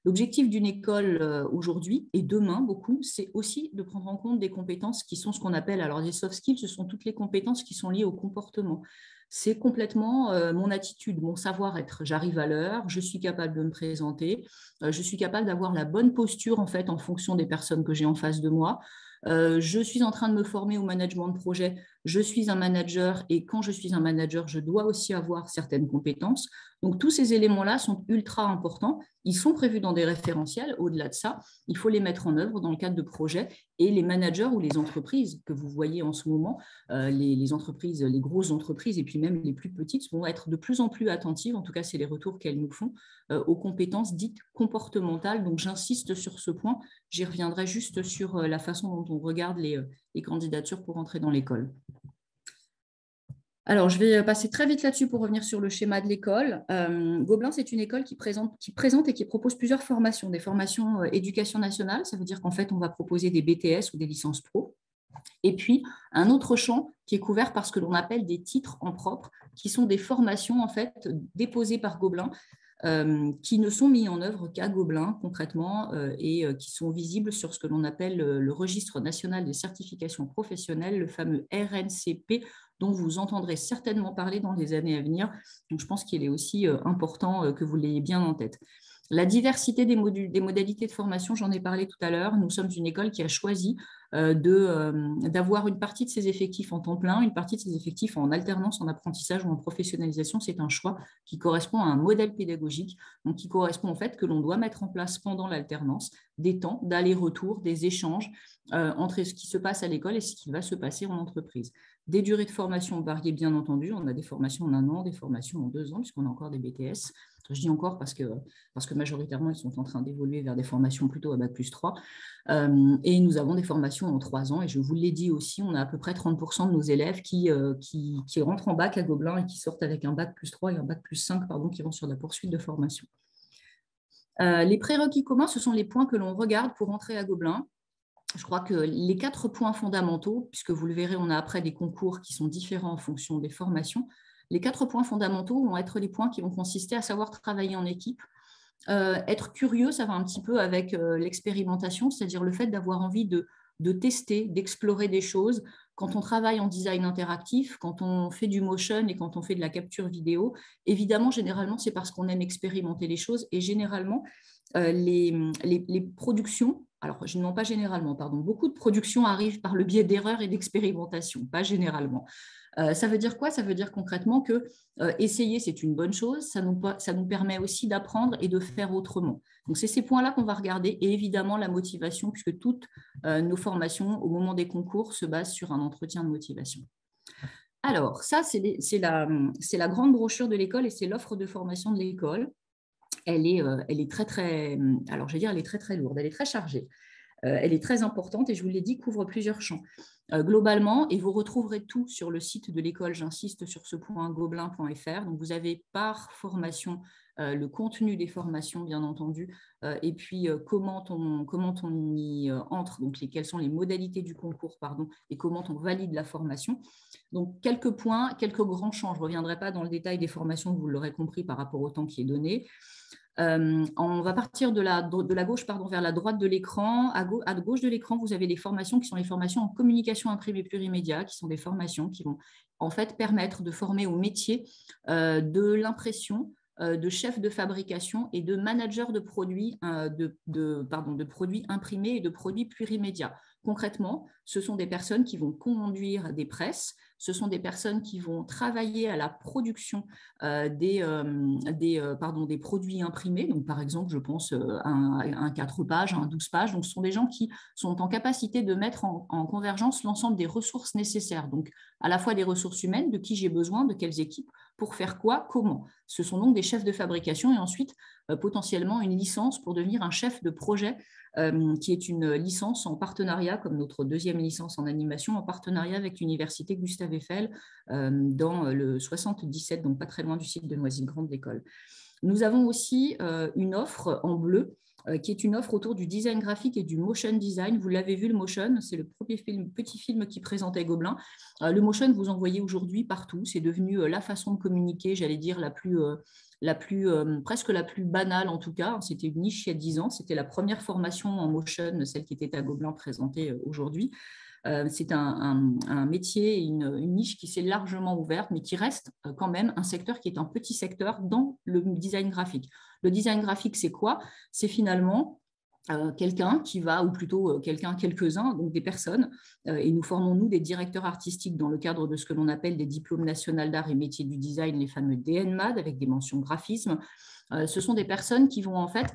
L'objectif d'une école euh, aujourd'hui et demain, beaucoup, c'est aussi de prendre en compte des compétences qui sont ce qu'on appelle, alors les soft skills, ce sont toutes les compétences qui sont liées au comportement. C'est complètement euh, mon attitude, mon savoir-être. J'arrive à l'heure, je suis capable de me présenter, euh, je suis capable d'avoir la bonne posture en fait en fonction des personnes que j'ai en face de moi. Euh, je suis en train de me former au management de projet. Je suis un manager et quand je suis un manager, je dois aussi avoir certaines compétences. Donc, tous ces éléments-là sont ultra importants. Ils sont prévus dans des référentiels. Au-delà de ça, il faut les mettre en œuvre dans le cadre de projets et les managers ou les entreprises que vous voyez en ce moment, euh, les, les entreprises, les grosses entreprises et puis même les plus petites vont être de plus en plus attentives, en tout cas, c'est les retours qu'elles nous font, euh, aux compétences dites comportementales. Donc, j'insiste sur ce point. J'y reviendrai juste sur la façon dont on regarde les, les candidatures pour entrer dans l'école. Alors, je vais passer très vite là-dessus pour revenir sur le schéma de l'école. Euh, Gobelin, c'est une école qui présente, qui présente et qui propose plusieurs formations. Des formations euh, éducation nationale, ça veut dire qu'en fait, on va proposer des B T S ou des licences pro. Et puis, un autre champ qui est couvert par ce que l'on appelle des titres en propre, qui sont des formations en fait déposées par Gobelin, euh, qui ne sont mis en œuvre qu'à Gobelin concrètement euh, et euh, qui sont visibles sur ce que l'on appelle le, le registre national des certifications professionnelles, le fameux R N C P, dont vous entendrez certainement parler dans les années à venir. Donc, je pense qu'il est aussi euh, important euh, que vous l'ayez bien en tête. La diversité des, modules, des modalités de formation, j'en ai parlé tout à l'heure. Nous sommes une école qui a choisi euh, de, euh, d'avoir une partie de ses effectifs en temps plein, une partie de ses effectifs en alternance, en apprentissage ou en professionnalisation. C'est un choix qui correspond à un modèle pédagogique, donc qui correspond au fait que l'on doit mettre en place pendant l'alternance des temps d'aller-retour, des échanges euh, entre ce qui se passe à l'école et ce qui va se passer en entreprise. Des durées de formation variées, bien entendu. On a des formations en un an, des formations en deux ans, puisqu'on a encore des B T S. Je dis encore parce que, parce que majoritairement, ils sont en train d'évoluer vers des formations plutôt à bac plus trois. Euh, et nous avons des formations en trois ans. Et je vous l'ai dit aussi, on a à peu près trente pour cent de nos élèves qui, euh, qui, qui rentrent en bac à Gobelin et qui sortent avec un bac plus trois et un bac plus cinq, pardon, qui vont sur la poursuite de formation. Euh, les prérequis communs, ce sont les points que l'on regarde pour entrer à Gobelin. Je crois que les quatre points fondamentaux, puisque vous le verrez, on a après des concours qui sont différents en fonction des formations, les quatre points fondamentaux vont être les points qui vont consister à savoir travailler en équipe. Euh, être curieux, ça va un petit peu avec euh, l'expérimentation, c'est-à-dire le fait d'avoir envie de, de tester, d'explorer des choses. Quand on travaille en design interactif, quand on fait du motion et quand on fait de la capture vidéo, évidemment, généralement, c'est parce qu'on aime expérimenter les choses et généralement, euh, les, les, les productions, alors non pas généralement, pardon, beaucoup de productions arrivent par le biais d'erreurs et d'expérimentation, pas généralement. Euh, ça veut dire quoi? Ça veut dire concrètement que euh, essayer, c'est une bonne chose, ça nous, ça nous permet aussi d'apprendre et de faire autrement. Donc, c'est ces points-là qu'on va regarder et évidemment la motivation, puisque toutes euh, nos formations au moment des concours se basent sur un entretien de motivation. Alors, ça, c'est, c'est, la, c'est la grande brochure de l'école et c'est l'offre de formation de l'école. Elle est, euh, elle est très, très, alors je vais dire, elle est très, très lourde, elle est très chargée. Euh, elle est très importante et je vous l'ai dit, couvre plusieurs champs. Euh, globalement, et vous retrouverez tout sur le site de l'école, j'insiste sur ce point, gobelin point F R. Donc, vous avez par formation euh, le contenu des formations, bien entendu, euh, et puis euh, comment, on, comment on y euh, entre, donc les, quelles sont les modalités du concours, pardon, et comment on valide la formation. Donc, quelques points, quelques grands champs. Je ne reviendrai pas dans le détail des formations, vous l'aurez compris, par rapport au temps qui est donné. Euh, on va partir de la, de la gauche pardon, vers la droite de l'écran. À, go, à gauche de l'écran, vous avez les formations qui sont les formations en communication imprimée plurimédia, qui sont des formations qui vont en fait permettre de former au métier euh, de l'impression, euh, de chef de fabrication et de manager de produits, euh, de, de, pardon, de produits imprimés et de produits plurimédia. Concrètement, ce sont des personnes qui vont conduire des presses, ce sont des personnes qui vont travailler à la production euh, des, euh, des, euh, pardon, des produits imprimés. Donc, par exemple, je pense euh, à un, un quatre pages, un douze pages. Donc, ce sont des gens qui sont en capacité de mettre en, en convergence l'ensemble des ressources nécessaires. Donc, à la fois des ressources humaines, de qui j'ai besoin, de quelles équipes, pour faire quoi, comment. Ce sont donc des chefs de fabrication et ensuite, euh, potentiellement, une licence pour devenir un chef de projet Euh, qui est une licence en partenariat, comme notre deuxième licence en animation, en partenariat avec l'université Gustave Eiffel euh, dans le soixante-dix-sept, donc pas très loin du site de Noisy-le-Grand de l'école. Nous avons aussi euh, une offre en bleu, euh, qui est une offre autour du design graphique et du motion design. Vous l'avez vu, le motion, c'est le premier film, petit film qui présentait Gobelin. Euh, le motion, vous en voyez aujourd'hui partout. C'est devenu euh, la façon de communiquer, j'allais dire, la plus, euh, la plus euh, presque la plus banale en tout cas. C'était une niche il y a dix ans. C'était la première formation en motion, celle qui était à Gobelin présentée euh, aujourd'hui. Euh, c'est un, un, un métier, une, une niche qui s'est largement ouverte, mais qui reste quand même un secteur qui est un petit secteur dans le design graphique. Le design graphique, c'est quoi? C'est finalement euh, quelqu'un qui va, ou plutôt euh, quelqu'un, quelques-uns, donc des personnes, euh, et nous formons, nous, des directeurs artistiques dans le cadre de ce que l'on appelle des diplômes nationaux d'art et métiers du design, les fameux D N M A D, avec des mentions graphisme. Euh, ce sont des personnes qui vont en fait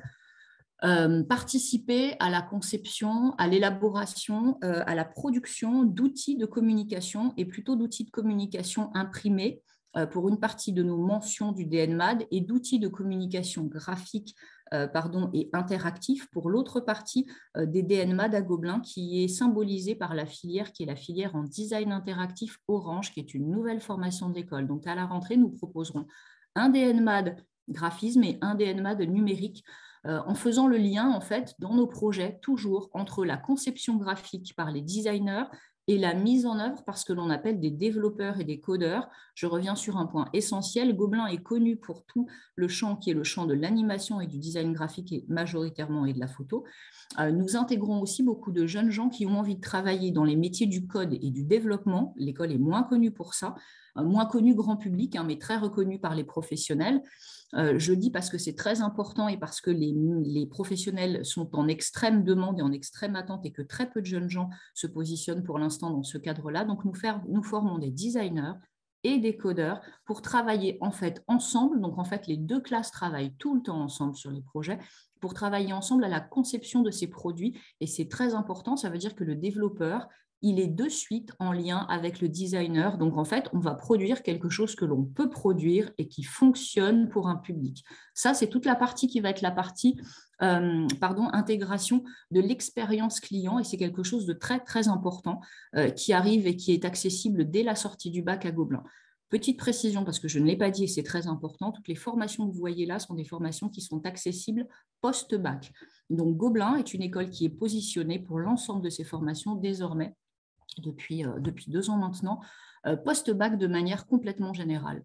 Euh, participer à la conception, à l'élaboration, euh, à la production d'outils de communication et plutôt d'outils de communication imprimés euh, pour une partie de nos mentions du D N M A D et d'outils de communication graphique euh, pardon, et interactifs pour l'autre partie euh, des D N M A D à Gobelin qui est symbolisée par la filière qui est la filière en design interactif Orange qui est une nouvelle formation d'école. Donc à la rentrée, nous proposerons un D N M A D graphisme et un D N M A D numérique Euh, en faisant le lien, en fait, dans nos projets, toujours entre la conception graphique par les designers et la mise en œuvre par ce que l'on appelle des développeurs et des codeurs. Je reviens sur un point essentiel. Gobelin est connu pour tout le champ qui est le champ de l'animation et du design graphique et majoritairement et de la photo. Euh, nous intégrons aussi beaucoup de jeunes gens qui ont envie de travailler dans les métiers du code et du développement. L'école est moins connue pour ça, euh, moins connue grand public, hein, mais très reconnue par les professionnels. Euh, je dis parce que c'est très important et parce que les, les professionnels sont en extrême demande et en extrême attente et que très peu de jeunes gens se positionnent pour l'instant dans ce cadre-là. Donc, nous, faire, nous formons des designers et des codeurs pour travailler en fait ensemble. Donc, en fait, les deux classes travaillent tout le temps ensemble sur les projets pour travailler ensemble à la conception de ces produits. Et c'est très important. Ça veut dire que le développeur, il est de suite en lien avec le designer. Donc, en fait, on va produire quelque chose que l'on peut produire et qui fonctionne pour un public. Ça, c'est toute la partie qui va être la partie euh, pardon, intégration de l'expérience client. Et c'est quelque chose de très, très important euh, qui arrive et qui est accessible dès la sortie du bac à Gobelin. Petite précision, parce que je ne l'ai pas dit et c'est très important, toutes les formations que vous voyez là sont des formations qui sont accessibles post-bac. Donc, Gobelin est une école qui est positionnée pour l'ensemble de ces formations désormais depuis, euh, depuis deux ans maintenant, euh, post-bac de manière complètement générale.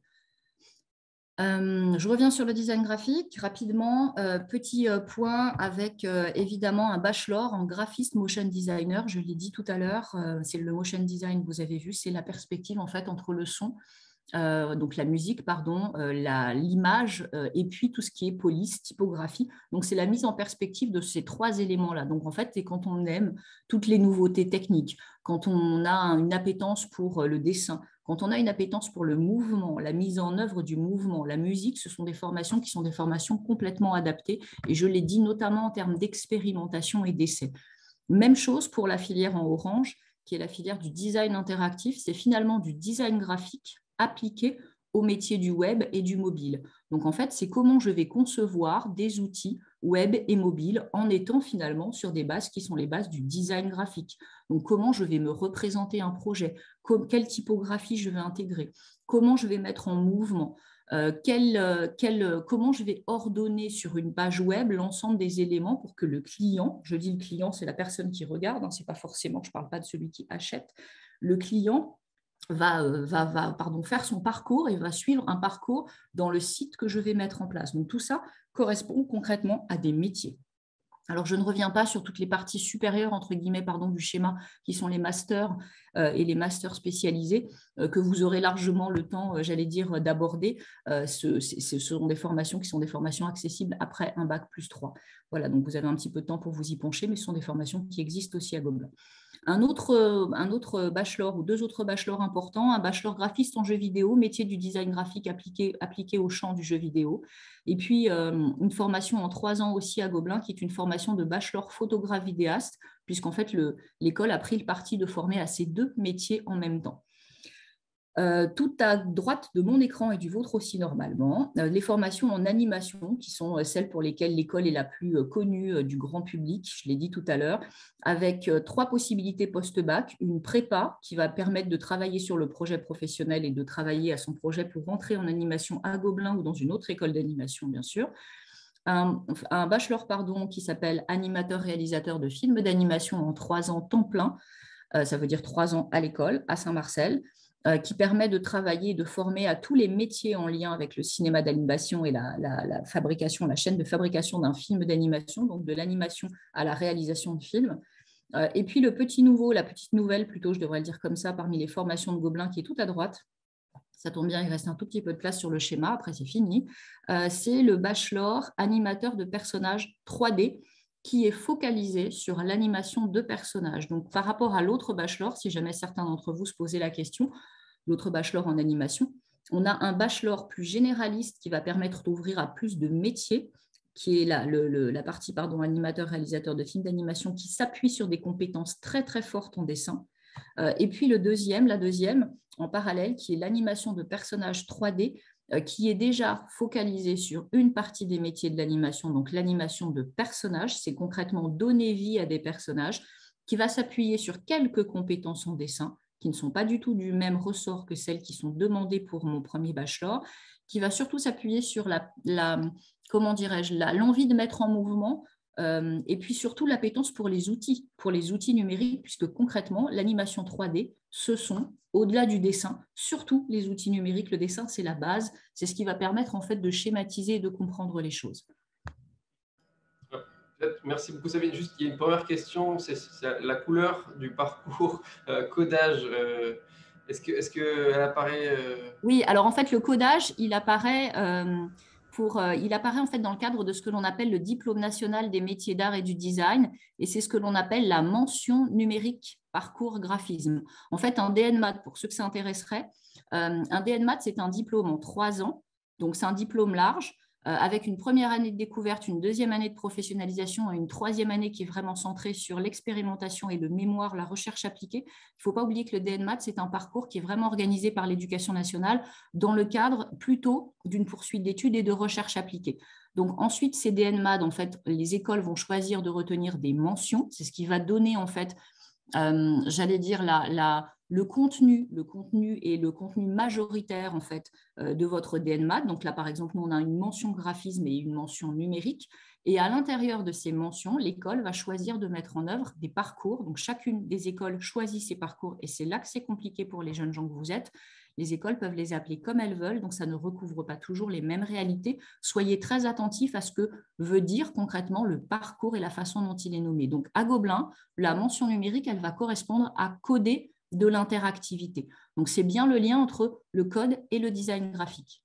Euh, je reviens sur le design graphique rapidement. Euh, petit euh, point avec euh, évidemment un bachelor en graphiste motion designer. Je l'ai dit tout à l'heure, euh, c'est le motion design, vous avez vu, c'est la perspective en fait entre le son, euh, donc la musique, pardon, euh, la, l'image euh, et puis tout ce qui est police, typographie. Donc c'est la mise en perspective de ces trois éléments-là. Donc en fait, c'est quand on aime toutes les nouveautés techniques, quand on a une appétence pour le dessin, quand on a une appétence pour le mouvement, la mise en œuvre du mouvement, la musique, ce sont des formations qui sont des formations complètement adaptées. Et je l'ai dit notamment en termes d'expérimentation et d'essai. Même chose pour la filière en orange, qui est la filière du design interactif. C'est finalement du design graphique appliqué au métier du web et du mobile. Donc en fait, c'est comment je vais concevoir des outils web et mobile en étant finalement sur des bases qui sont les bases du design graphique. Donc comment je vais me représenter un projet, quelle typographie je vais intégrer, comment je vais mettre en mouvement, euh, quel, quel, comment je vais ordonner sur une page web l'ensemble des éléments pour que le client, je dis le client, c'est la personne qui regarde, hein, c'est pas forcément, je ne parle pas de celui qui achète, le client va, va, va pardon, faire son parcours et va suivre un parcours dans le site que je vais mettre en place. Donc tout ça correspond concrètement à des métiers. Alors, je ne reviens pas sur toutes les parties supérieures, entre guillemets, pardon, du schéma, qui sont les masters euh, et les masters spécialisés, euh, que vous aurez largement le temps, euh, j'allais dire, d'aborder. Euh, ce, ce sont des formations qui sont des formations accessibles après un bac plus trois. Voilà, donc vous avez un petit peu de temps pour vous y pencher, mais ce sont des formations qui existent aussi à Gobelin. Un autre, un autre bachelor ou deux autres bachelors importants, un bachelor graphiste en jeu vidéo, métier du design graphique appliqué, appliqué au champ du jeu vidéo. Et puis, euh, une formation en trois ans aussi à Gobelin, qui est une formation de bachelor photographe vidéaste, puisqu'en fait, l'école a pris le parti de former à ces deux métiers en même temps. Euh, tout à droite de mon écran et du vôtre aussi normalement, euh, les formations en animation qui sont euh, celles pour lesquelles l'école est la plus euh, connue euh, du grand public, je l'ai dit tout à l'heure, avec euh, trois possibilités post-bac, une prépa qui va permettre de travailler sur le projet professionnel et de travailler à son projet pour rentrer en animation à Gobelin ou dans une autre école d'animation bien sûr, un, un bachelor pardon, qui s'appelle animateur-réalisateur de films d'animation en trois ans temps plein, euh, ça veut dire trois ans à l'école à Saint-Marcel, euh, qui permet de travailler et de former à tous les métiers en lien avec le cinéma d'animation et la, la, la fabrication, la chaîne de fabrication d'un film d'animation, donc de l'animation à la réalisation de films. Euh, et puis le petit nouveau, la petite nouvelle plutôt, je devrais le dire comme ça, parmi les formations de Gobelin qui est tout à droite, ça tombe bien, il reste un tout petit peu de place sur le schéma, après c'est fini, euh, c'est le bachelor animateur de personnages trois D qui est focalisé sur l'animation de personnages. Donc par rapport à l'autre bachelor, si jamais certains d'entre vous se posaient la question, l'autre bachelor en animation, on a un bachelor plus généraliste qui va permettre d'ouvrir à plus de métiers, qui est la, le, le, la partie pardon, animateur-réalisateur de films d'animation qui s'appuie sur des compétences très très fortes en dessin. Euh, et puis le deuxième, la deuxième, en parallèle, qui est l'animation de personnages trois D, euh, qui est déjà focalisée sur une partie des métiers de l'animation, donc l'animation de personnages, c'est concrètement donner vie à des personnages, qui va s'appuyer sur quelques compétences en dessin, qui ne sont pas du tout du même ressort que celles qui sont demandées pour mon premier bachelor, qui va surtout s'appuyer sur la, la comment dirais-je, la, l'envie de mettre en mouvement euh, et puis surtout l'appétence pour les outils, pour les outils numériques, puisque concrètement, l'animation trois D, ce sont, au-delà du dessin, surtout les outils numériques. Le dessin, c'est la base, c'est ce qui va permettre en fait de schématiser et de comprendre les choses. Merci beaucoup Sabine. Juste, il y a une première question, c'est la couleur du parcours euh, codage. Euh, est-ce que, est-ce que elle apparaît euh... Oui, alors en fait, le codage, il apparaît, euh, pour, euh, il apparaît en fait dans le cadre de ce que l'on appelle le diplôme national des métiers d'art et du design, et c'est ce que l'on appelle la mention numérique parcours graphisme. En fait, un D N M A T, pour ceux que ça intéresserait, euh, un D N M A T, c'est un diplôme en trois ans, donc c'est un diplôme large, euh, avec une première année de découverte, une deuxième année de professionnalisation et une troisième année qui est vraiment centrée sur l'expérimentation et le mémoire, la recherche appliquée. Il ne faut pas oublier que le D N M A T, c'est un parcours qui est vraiment organisé par l'Éducation nationale dans le cadre plutôt d'une poursuite d'études et de recherche appliquée. Donc ensuite, ces D N M A T, en fait, les écoles vont choisir de retenir des mentions. C'est ce qui va donner, en fait, euh, j'allais dire, la, la, le contenu, le contenu et le contenu majoritaire en fait euh, de votre D N M A T. Donc là, par exemple, on a une mention graphisme et une mention numérique. Et à l'intérieur de ces mentions, l'école va choisir de mettre en œuvre des parcours. Donc chacune des écoles choisit ses parcours et c'est là que c'est compliqué pour les jeunes gens que vous êtes. Les écoles peuvent les appeler comme elles veulent, donc ça ne recouvre pas toujours les mêmes réalités. Soyez très attentifs à ce que veut dire concrètement le parcours et la façon dont il est nommé. Donc à Gobelin, la mention numérique, elle va correspondre à coder de l'interactivité. Donc c'est bien le lien entre le code et le design graphique.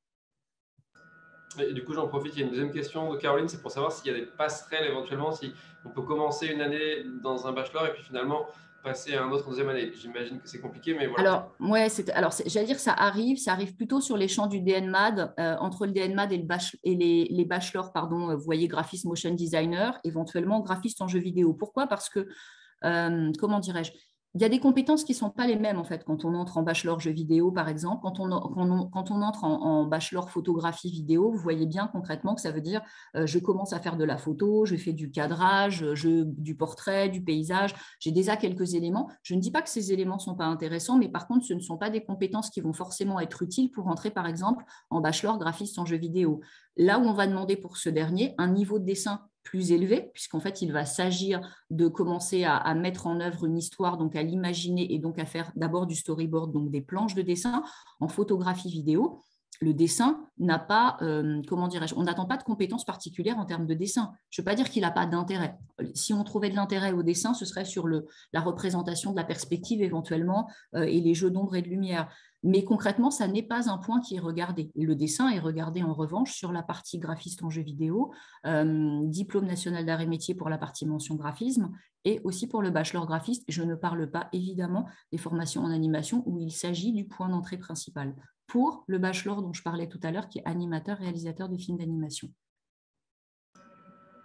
Et du coup, j'en profite, il y a une deuxième question de Caroline, c'est pour savoir s'il y a des passerelles éventuellement, si on peut commencer une année dans un bachelor et puis finalement passer à un autre en deuxième année. J'imagine que c'est compliqué, mais voilà. Alors, ouais, alors j'allais dire ça arrive, ça arrive plutôt sur les champs du D N M A D, euh, entre le D N M A D et, le bach et les, les bachelors, pardon, vous voyez, graphiste, motion designer, éventuellement graphiste en jeu vidéo. Pourquoi? Parce que, euh, comment dirais-je, il y a des compétences qui ne sont pas les mêmes en fait quand on entre en bachelor jeu vidéo par exemple, quand on, quand on, quand on entre en, en bachelor photographie vidéo, vous voyez bien concrètement que ça veut dire euh, je commence à faire de la photo, je fais du cadrage, je, du portrait, du paysage, j'ai déjà quelques éléments. Je ne dis pas que ces éléments ne sont pas intéressants, mais par contre ce ne sont pas des compétences qui vont forcément être utiles pour entrer par exemple en bachelor graphiste en jeu vidéo. Là où on va demander pour ce dernier un niveau de dessin plus élevé, puisqu'en fait, il va s'agir de commencer à, à mettre en œuvre une histoire, donc à l'imaginer et donc à faire d'abord du storyboard, donc des planches de dessin en photographie vidéo. Le dessin n'a pas, euh, comment dirais-je, on n'attend pas de compétences particulières en termes de dessin. Je ne veux pas dire qu'il n'a pas d'intérêt. Si on trouvait de l'intérêt au dessin, ce serait sur le, la représentation de la perspective éventuellement euh, et les jeux d'ombre et de lumière. Mais concrètement, ça n'est pas un point qui est regardé. Le dessin est regardé en revanche sur la partie graphiste en jeu vidéo, euh, diplôme national d'art et métier pour la partie mention graphisme et aussi pour le bachelor graphiste. Je ne parle pas évidemment des formations en animation où il s'agit du point d'entrée principal pour le bachelor dont je parlais tout à l'heure qui est animateur, réalisateur de films d'animation.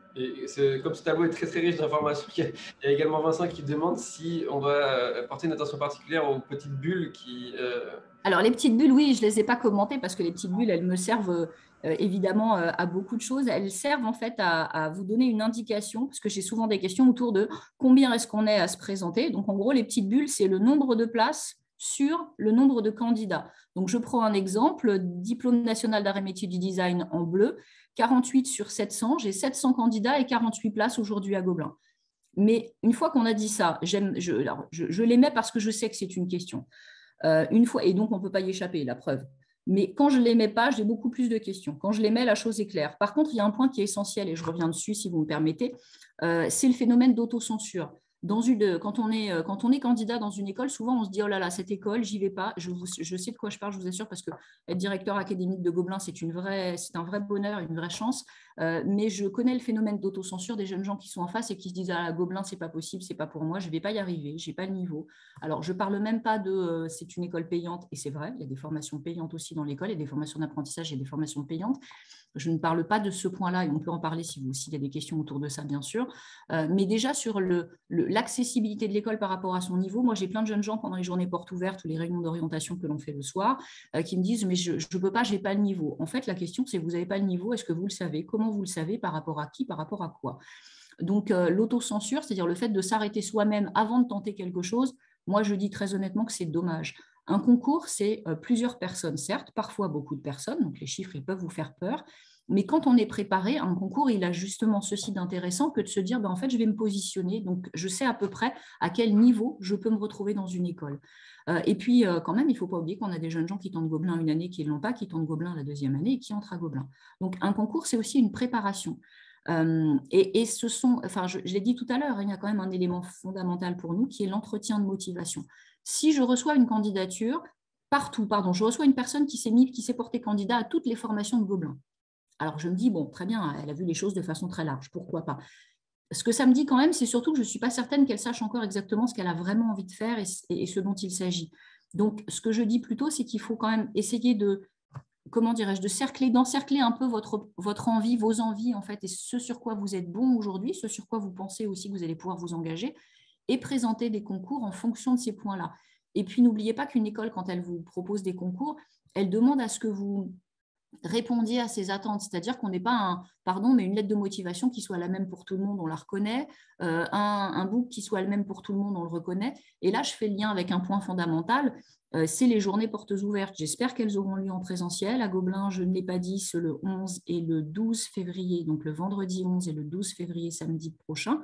Et c'est, comme ce tableau est très très riche d'informations, il y a, il y a également Vincent qui demande si on doit porter une attention particulière aux petites bulles qui… Euh... Alors, les petites bulles, oui, je ne les ai pas commentées parce que les petites bulles, elles me servent euh, évidemment euh, à beaucoup de choses. Elles servent en fait à, à vous donner une indication, parce que j'ai souvent des questions autour de combien est-ce qu'on est à se présenter. Donc, en gros, les petites bulles, c'est le nombre de places sur le nombre de candidats. Donc, je prends un exemple, diplôme national d'art et métier du design en bleu, quarante-huit sur sept cents, j'ai sept cents candidats et quarante-huit places aujourd'hui à Gobelins. Mais une fois qu'on a dit ça, j'aime, je, alors, je, je les mets parce que je sais que c'est une question. Euh, une fois, et donc on ne peut pas y échapper, la preuve. Mais quand je ne les mets pas, j'ai beaucoup plus de questions. Quand je les mets, la chose est claire. Par contre, il y a un point qui est essentiel, et je reviens dessus si vous me permettez, euh, c'est le phénomène d'autocensure. Dans une, quand, on est, quand on est candidat dans une école, souvent on se dit « Oh là là, cette école, j'y vais pas. » je, je sais de quoi je parle, je vous assure, parce que être directeur académique de Gobelins, c'est une vraie, c'est un vrai bonheur, une vraie chance. Euh, mais je connais le phénomène d'autocensure des jeunes gens qui sont en face et qui se disent « Ah, Gobelins, c'est pas possible, c'est pas pour moi, je ne vais pas y arriver, je n'ai pas le niveau. » Alors, je ne parle même pas de euh, « c'est une école payante », et c'est vrai, il y a des formations payantes aussi dans l'école, il y a des formations d'apprentissage, il y a des formations payantes. Je ne parle pas de ce point-là, et on peut en parler si vous, s'il y a des questions autour de ça, bien sûr. Euh, mais déjà, sur le, le, l'accessibilité de l'école par rapport à son niveau, moi, j'ai plein de jeunes gens pendant les journées portes ouvertes ou les réunions d'orientation que l'on fait le soir euh, qui me disent « mais je ne peux pas, je n'ai pas le niveau ». En fait, la question, c'est vous n'avez pas le niveau, est-ce que vous le savez? Comment vous le savez? Par rapport à qui? Par rapport à quoi? Donc, euh, l'autocensure, c'est-à-dire le fait de s'arrêter soi-même avant de tenter quelque chose, moi, je dis très honnêtement que c'est dommage. Un concours, c'est euh, plusieurs personnes, certes, parfois beaucoup de personnes, donc les chiffres, ils peuvent vous faire peur, mais quand on est préparé, un concours, il a justement ceci d'intéressant que de se dire, ben, en fait, je vais me positionner, donc je sais à peu près à quel niveau je peux me retrouver dans une école. Euh, et puis, euh, quand même, il ne faut pas oublier qu'on a des jeunes gens qui tentent Gobelins une année, qui ne l'ont pas, qui tentent Gobelins la deuxième année et qui entrent à Gobelins. Donc, un concours, c'est aussi une préparation. Euh, et, et ce sont, enfin, je, je l'ai dit tout à l'heure, il y a quand même un élément fondamental pour nous qui est l'entretien de motivation. Si je reçois une candidature, partout, pardon, je reçois une personne qui s'est mise, qui s'est portée candidat à toutes les formations de Gobelins. Alors je me dis, bon, très bien, elle a vu les choses de façon très large, pourquoi pas. Ce que ça me dit quand même, c'est surtout que je ne suis pas certaine qu'elle sache encore exactement ce qu'elle a vraiment envie de faire et, et, et ce dont il s'agit. Donc, ce que je dis plutôt, c'est qu'il faut quand même essayer de, comment dirais-je, de cercler, d'encercler un peu votre, votre envie, vos envies, en fait, et ce sur quoi vous êtes bon aujourd'hui, ce sur quoi vous pensez aussi que vous allez pouvoir vous engager, et présenter des concours en fonction de ces points-là. Et puis, n'oubliez pas qu'une école, quand elle vous propose des concours, elle demande à ce que vous répondiez à ces attentes, c'est-à-dire qu'on n'est pas un, pardon, mais une lettre de motivation qui soit la même pour tout le monde, on la reconnaît, euh, un, un book qui soit le même pour tout le monde, on le reconnaît. Et là, je fais le lien avec un point fondamental, euh, c'est les journées portes ouvertes. J'espère qu'elles auront lieu en présentiel. À Gobelins, je ne l'ai pas dit, c'est le onze et le douze février, donc le vendredi onze et le douze février, samedi prochain.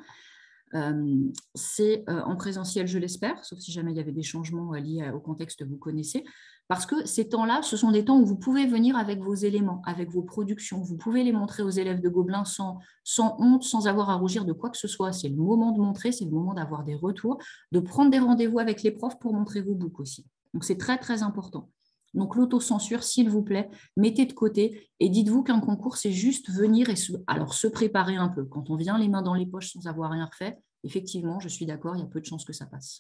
Euh, c'est euh, en présentiel, je l'espère, sauf si jamais il y avait des changements euh, liés au contexte que vous connaissez, parce que ces temps-là, ce sont des temps où vous pouvez venir avec vos éléments, avec vos productions, vous pouvez les montrer aux élèves de Gobelins sans, sans honte, sans avoir à rougir de quoi que ce soit. C'est le moment de montrer, c'est le moment d'avoir des retours, de prendre des rendez-vous avec les profs pour montrer vos books aussi. Donc c'est très très important. Donc l'autocensure, s'il vous plaît, mettez de côté et dites-vous qu'un concours, c'est juste venir et se, alors, se préparer un peu. Quand on vient les mains dans les poches sans avoir rien refait, effectivement, je suis d'accord, il y a peu de chances que ça passe.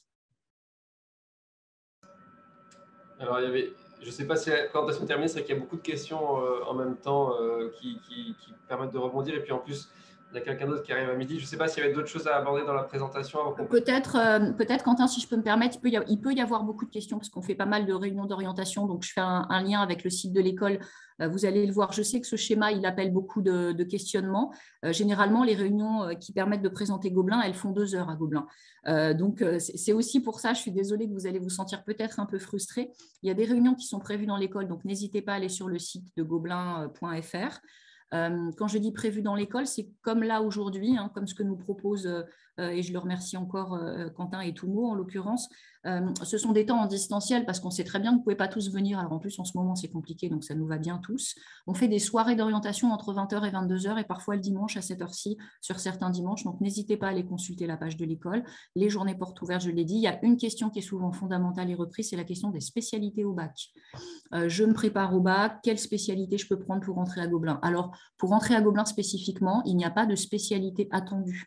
Alors, il y avait, je ne sais pas si la présentation est terminée, c'est vrai qu'il y a beaucoup de questions euh, en même temps euh, qui, qui, qui permettent de rebondir. Et puis en plus, il y a quelqu'un d'autre qui arrive à midi. Je ne sais pas s'il y avait d'autres choses à aborder dans la présentation. Peut-être, euh, peut-être, Quentin, si je peux me permettre, il peut y avoir, il peut y avoir beaucoup de questions parce qu'on fait pas mal de réunions d'orientation. Donc, je fais un, un lien avec le site de l'école. Euh, vous allez le voir. Je sais que ce schéma, il appelle beaucoup de, de questionnements. Euh, généralement, les réunions euh, qui permettent de présenter Gobelins, elles font deux heures à Gobelins. Euh, donc, euh, c'est aussi pour ça, je suis désolée que vous allez vous sentir peut-être un peu frustré. Il y a des réunions qui sont prévues dans l'école, donc n'hésitez pas à aller sur le site de gobelins point F R. Euh, quand je dis prévu dans l'école, c'est comme là aujourd'hui, hein, comme ce que nous propose, euh, et je le remercie encore, euh, Quentin et Toumo en l'occurrence, euh, ce sont des temps en distanciel parce qu'on sait très bien que vous ne pouvez pas tous venir. Alors en plus, en ce moment, c'est compliqué, donc ça nous va bien tous. On fait des soirées d'orientation entre vingt heures et vingt-deux heures et parfois le dimanche à cette heure-ci sur certains dimanches. Donc n'hésitez pas à aller consulter la page de l'école. Les journées portes ouvertes, je l'ai dit. Il y a une question qui est souvent fondamentale et reprise, c'est la question des spécialités au bac. Euh, je me prépare au bac, quelle spécialité je peux prendre pour rentrer à Gobelins? Alors, pour rentrer à Gobelins spécifiquement, il n'y a pas de spécialité attendue.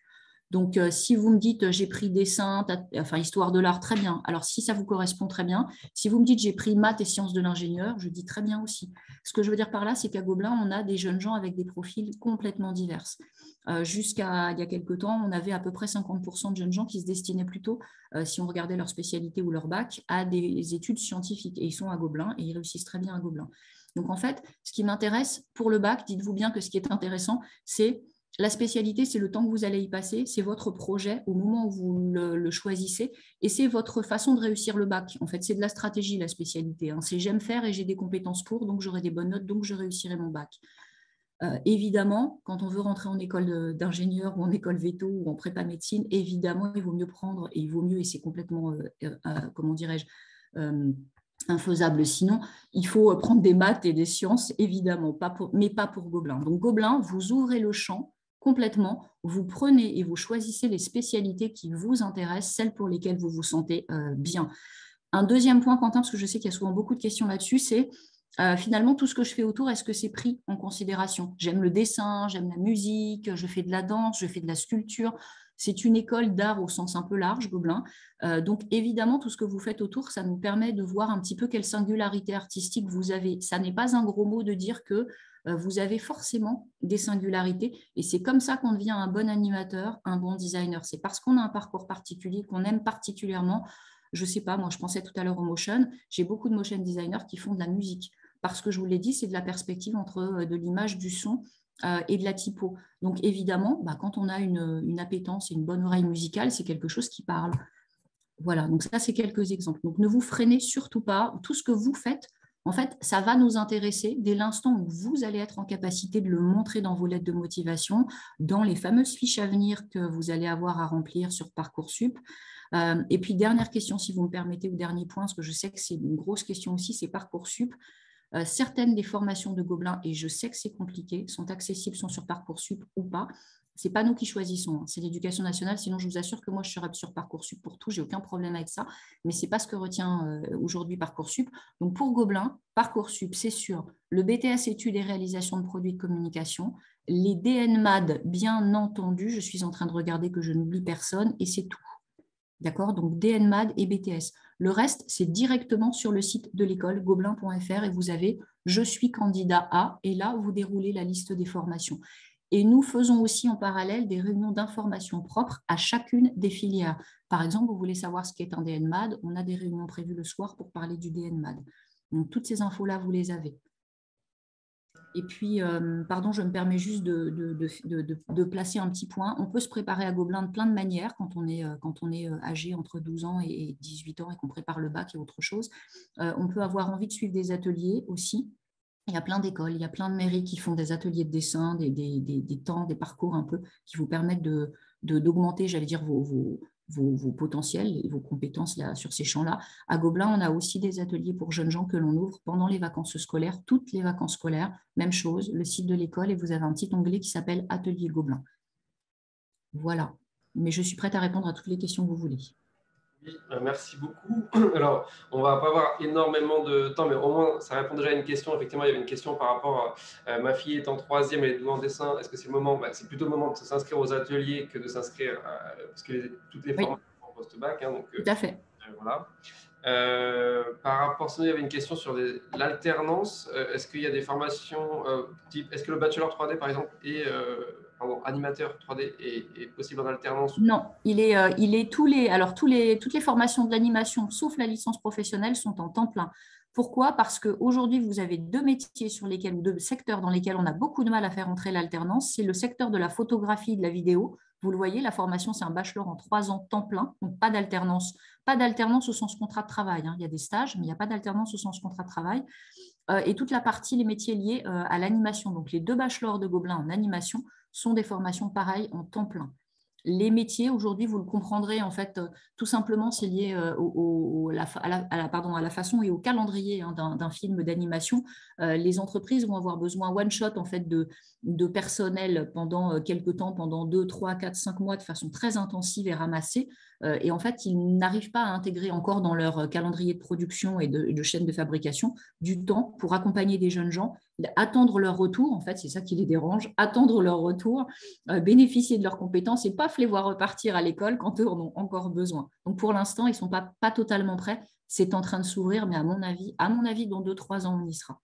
Donc, euh, si vous me dites euh, j'ai pris dessin, enfin histoire de l'art, très bien. Alors, si ça vous correspond, très bien. Si vous me dites j'ai pris maths et sciences de l'ingénieur, je dis très bien aussi. Ce que je veux dire par là, c'est qu'à Gobelin, on a des jeunes gens avec des profils complètement divers. Euh, Jusqu'à il y a quelques temps, on avait à peu près cinquante pour cent de jeunes gens qui se destinaient plutôt, euh, si on regardait leur spécialité ou leur bac, à des études scientifiques. Et ils sont à Gobelin et ils réussissent très bien à Gobelin. Donc, en fait, ce qui m'intéresse pour le bac, dites-vous bien que ce qui est intéressant, c'est la spécialité, c'est le temps que vous allez y passer, c'est votre projet au moment où vous le, le choisissez et c'est votre façon de réussir le bac. En fait, c'est de la stratégie, la spécialité. Hein. C'est j'aime faire et j'ai des compétences pour, donc j'aurai des bonnes notes, donc je réussirai mon bac. Euh, évidemment, quand on veut rentrer en école d'ingénieur ou en école veto ou en prépa médecine, évidemment, il vaut mieux prendre, et il vaut mieux, et c'est complètement, euh, euh, comment dirais-je, euh, infaisable sinon, il faut prendre des maths et des sciences, évidemment, pas pour, mais pas pour Gobelin. Donc Gobelin, vous ouvrez le champ complètement, vous prenez et vous choisissez les spécialités qui vous intéressent, celles pour lesquelles vous vous sentez euh, bien. Un deuxième point, Quentin, parce que je sais qu'il y a souvent beaucoup de questions là-dessus, c'est euh, finalement tout ce que je fais autour, est-ce que c'est pris en considération? J'aime le dessin, j'aime la musique, je fais de la danse, je fais de la sculpture. C'est une école d'art au sens un peu large, Gobelin. Euh, donc évidemment, tout ce que vous faites autour, ça nous permet de voir un petit peu quelle singularité artistique vous avez. Ça n'est pas un gros mot de dire que euh, vous avez forcément des singularités et c'est comme ça qu'on devient un bon animateur, un bon designer. C'est parce qu'on a un parcours particulier, qu'on aime particulièrement. Je ne sais pas, moi je pensais tout à l'heure au motion, j'ai beaucoup de motion designers qui font de la musique. Parce que je vous l'ai dit, c'est de la perspective entre euh, de l'image, du son euh, et de la typo. Donc évidemment, bah, quand on a une, une appétence et une bonne oreille musicale, c'est quelque chose qui parle. Voilà, donc ça c'est quelques exemples. Donc ne vous freinez surtout pas. Tout ce que vous faites, en fait, ça va nous intéresser dès l'instant où vous allez être en capacité de le montrer dans vos lettres de motivation, dans les fameuses fiches à venir que vous allez avoir à remplir sur Parcoursup. Euh, et puis, dernière question, si vous me permettez, ou dernier point, parce que je sais que c'est une grosse question aussi, c'est Parcoursup. Euh, certaines des formations de Gobelin, et je sais que c'est compliqué, sont accessibles, sont sur Parcoursup ou pas. Ce n'est pas nous qui choisissons, hein. C'est l'éducation nationale. Sinon, je vous assure que moi, je serai sur Parcoursup pour tout. Je n'ai aucun problème avec ça. Mais ce n'est pas ce que retient euh, aujourd'hui Parcoursup. Donc, pour Gobelin, Parcoursup, c'est sûr. Le B T S études et réalisation de produits de communication. Les D N M A D, bien entendu. Je suis en train de regarder que je n'oublie personne et c'est tout. D'accord? Donc, D N M A D et B T S. Le reste, c'est directement sur le site de l'école, gobelin point F R, et vous avez « Je suis candidat à » et là, vous déroulez la liste des formations. Et nous faisons aussi en parallèle des réunions d'information propres à chacune des filières. Par exemple, vous voulez savoir ce qu'est un D N M A D, on a des réunions prévues le soir pour parler du D N M A D. Donc, toutes ces infos-là, vous les avez. Et puis, euh, pardon, je me permets juste de, de, de, de, de placer un petit point. On peut se préparer à Gobelin de plein de manières quand on est, quand on est âgé entre douze ans et dix-huit ans et qu'on prépare le bac et autre chose. Euh, on peut avoir envie de suivre des ateliers aussi. Il y a plein d'écoles, il y a plein de mairies qui font des ateliers de dessin, des, des, des, des temps, des parcours un peu qui vous permettent de, de, d'augmenter, j'allais dire, vos, vos, vos, vos potentiels et vos compétences là, sur ces champs-là. À Gobelin, on a aussi des ateliers pour jeunes gens que l'on ouvre pendant les vacances scolaires, toutes les vacances scolaires, même chose, le site de l'école et vous avez un petit onglet qui s'appelle Atelier Gobelin. Voilà, mais je suis prête à répondre à toutes les questions que vous voulez. Oui, merci beaucoup. Alors, on ne va pas avoir énormément de temps, mais au moins, ça répond déjà à une question. Effectivement, il y avait une question par rapport à euh, ma fille est en troisième, elle est douée en dessin. Est-ce que c'est le moment bah, c'est plutôt le moment de s'inscrire aux ateliers que de s'inscrire, parce que les, toutes les formations sont en post-bac. Hein, donc, tout à fait. Euh, voilà. Euh, par rapport, sinon, il y avait une question sur l'alternance. Euh, est-ce qu'il y a des formations euh, type, est-ce que le bachelor trois D, par exemple, est euh, pardon, animateur trois D est, est possible en alternance? Non, il est, euh, il est tous les, alors tous les, toutes les formations de l'animation, sauf la licence professionnelle, sont en temps plein. Pourquoi? Parce qu'aujourd'hui, vous avez deux métiers sur lesquels, ou deux secteurs dans lesquels on a beaucoup de mal à faire entrer l'alternance. C'est le secteur de la photographie et de la vidéo. Vous le voyez, la formation, c'est un bachelor en trois ans, temps plein, donc pas d'alternance. Pas d'alternance au sens contrat de travail, hein. Il y a des stages, mais il n'y a pas d'alternance au sens contrat de travail. Euh, et toute la partie, les métiers liés euh, à l'animation. Donc, les deux bachelors de Gobelin en animation sont des formations pareilles en temps plein. Les métiers, aujourd'hui, vous le comprendrez, en fait, euh, tout simplement, c'est lié euh, au, au, la, à, la, à, la, pardon, à la façon et au calendrier hein, d'un film d'animation. Euh, les entreprises vont avoir besoin one-shot en fait, de, de personnel pendant euh, quelques temps, pendant deux, trois, quatre, cinq mois, de façon très intensive et ramassée. Euh, et en fait, ils n'arrivent pas à intégrer encore dans leur calendrier de production et de, de chaîne de fabrication du temps pour accompagner des jeunes gens attendre leur retour, en fait, c'est ça qui les dérange, attendre leur retour, euh, bénéficier de leurs compétences et paf, les voir repartir à l'école quand eux en ont encore besoin. Donc pour l'instant, ils ne sont pas, pas totalement prêts. C'est en train de s'ouvrir, mais à mon avis, à mon avis, dans deux trois ans, on y sera.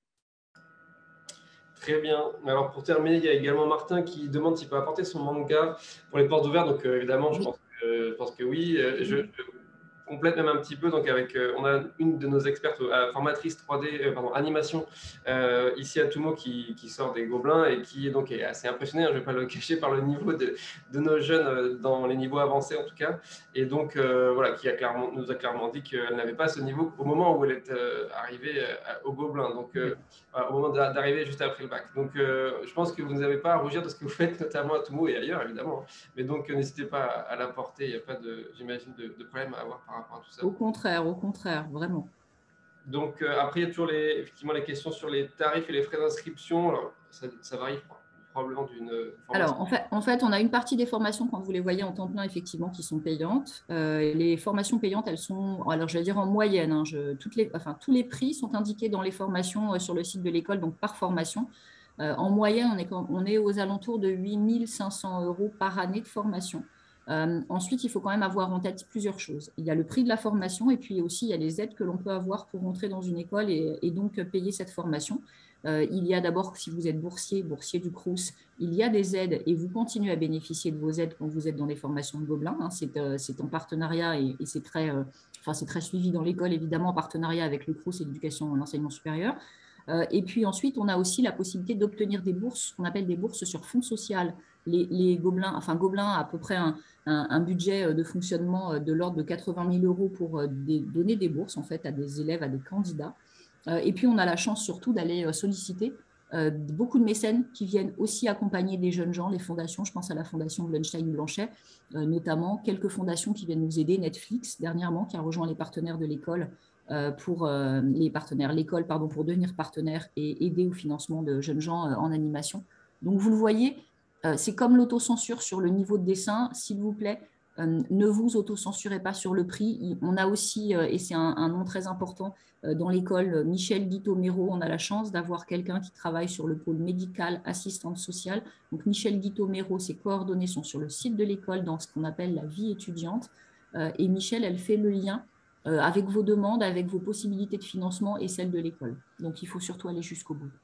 Très bien. Alors pour terminer, il y a également Martin qui demande s'il peut apporter son manga pour les portes ouvertes. Donc euh, évidemment, je, Oui. pense que, je pense que oui. Euh, je, je complète même un petit peu. Donc avec, euh, on a une de nos expertes, euh, formatrice trois D, euh, pardon, animation, euh, ici à Tumo, qui, qui sort des Gobelins et qui est donc est assez impressionnée, hein, je ne vais pas le cacher, par le niveau de, de nos jeunes euh, dans les niveaux avancés en tout cas. Et donc euh, voilà, qui a clairement, nous a clairement dit qu'elle n'avait pas ce niveau au moment où elle est euh, arrivée euh, au Gobelin. Donc euh, au moment d'arriver juste après le bac. Donc, euh, je pense que vous n'avez pas à rougir de ce que vous faites, notamment à Tumo et ailleurs, évidemment. Mais donc, euh, n'hésitez pas à, à l'apporter. Il n'y a pas, de, j'imagine, de, de problème à avoir par rapport à tout ça. Au contraire, au contraire, vraiment. Donc, euh, après, il y a toujours les, effectivement les questions sur les tarifs et les frais d'inscription. Alors, ça, ça varie probablement d'une formation. Alors, en fait, en fait, on a une partie des formations, quand vous les voyez en temps plein, effectivement, qui sont payantes. Euh, les formations payantes, elles sont, alors je vais dire en moyenne, hein, je, toutes les, enfin, tous les prix sont indiqués dans les formations euh, sur le site de l'école, donc par formation. Euh, en moyenne, on est, on est aux alentours de huit mille cinq cents euros par année de formation. Euh, ensuite, il faut quand même avoir en tête plusieurs choses. Il y a le prix de la formation et puis aussi il y a les aides que l'on peut avoir pour entrer dans une école et, et donc payer cette formation. Euh, il y a d'abord, si vous êtes boursier, boursier du Crous, il y a des aides et vous continuez à bénéficier de vos aides quand vous êtes dans les formations de Gobelins. Hein. C'est euh, en partenariat et, et c'est très, euh, enfin, très suivi dans l'école, évidemment, en partenariat avec le Crous et l'éducation et l'enseignement supérieur. Euh, et puis ensuite, on a aussi la possibilité d'obtenir des bourses, qu'on appelle des bourses sur fonds social. Les, les Gobelins, enfin Gobelins a à peu près un, un, un budget de fonctionnement de l'ordre de quatre-vingt mille euros pour des, donner des bourses en fait à des élèves, à des candidats. Euh, et puis on a la chance surtout d'aller solliciter euh, beaucoup de mécènes qui viennent aussi accompagner des jeunes gens, les fondations. Je pense à la fondation Blunstein-Blanchet, euh, notamment quelques fondations qui viennent nous aider. Netflix dernièrement qui a rejoint les partenaires de l'école. Euh, pour euh, les partenaires, l'école, pardon, pour devenir partenaire et aider au financement de jeunes gens euh, en animation. Donc, vous le voyez, euh, c'est comme l'autocensure sur le niveau de dessin. S'il vous plaît, euh, ne vous autocensurez pas sur le prix. On a aussi, euh, et c'est un, un nom très important, euh, dans l'école Michel Guiteau-Méraud, on a la chance d'avoir quelqu'un qui travaille sur le pôle médical, assistante sociale. Donc, Michel Guiteau-Méraud, ses coordonnées sont sur le site de l'école dans ce qu'on appelle la vie étudiante. Euh, et Michel, elle fait le lien Euh, avec vos demandes, avec vos possibilités de financement et celles de l'école. Donc, il faut surtout aller jusqu'au bout.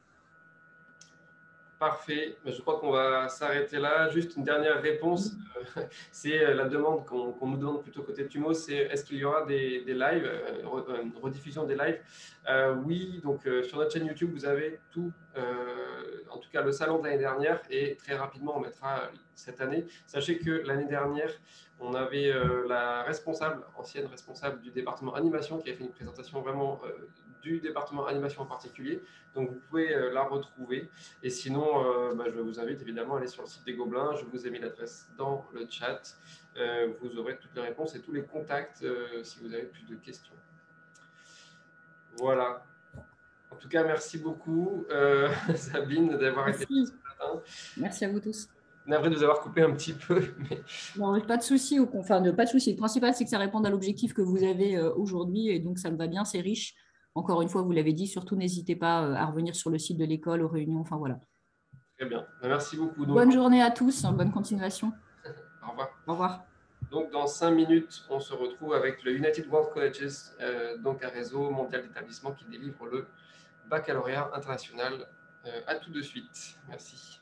Parfait. Je crois qu'on va s'arrêter là. Juste une dernière réponse. Euh, c'est la demande qu'on qu nous demande plutôt côté Tumo, c'est est-ce qu'il y aura des, des lives, euh, rediffusion des lives euh, Oui, donc euh, sur notre chaîne YouTube, vous avez tout, euh, en tout cas le salon de l'année dernière et très rapidement, on mettra cette année. Sachez que l'année dernière, on avait euh, la responsable, ancienne responsable du département animation qui a fait une présentation vraiment euh, du département animation en particulier. Donc, vous pouvez euh, la retrouver. Et sinon, euh, bah, je vous invite évidemment à aller sur le site des Gobelins. Je vous ai mis l'adresse dans le chat. Euh, vous aurez toutes les réponses et tous les contacts euh, si vous avez plus de questions. Voilà. En tout cas, merci beaucoup, euh, Sabine, d'avoir été là ce matin. Merci à vous tous. Navré de vous avoir coupé un petit peu. Mais... Non, pas de souci. Enfin, pas de souci. Le principal, c'est que ça réponde à l'objectif que vous avez euh, aujourd'hui. Et donc, ça me va bien, c'est riche. Encore une fois, vous l'avez dit, surtout n'hésitez pas euh, à revenir sur le site de l'école, aux réunions. Enfin, voilà. Très bien. Merci beaucoup. Donc, bonne journée à tous. Hein, bonne continuation. Au revoir. Au revoir. Donc, dans cinq minutes, on se retrouve avec le United World Colleges, euh, donc un réseau mondial d'établissements qui délivre le baccalauréat international. Euh, à tout de suite. Merci.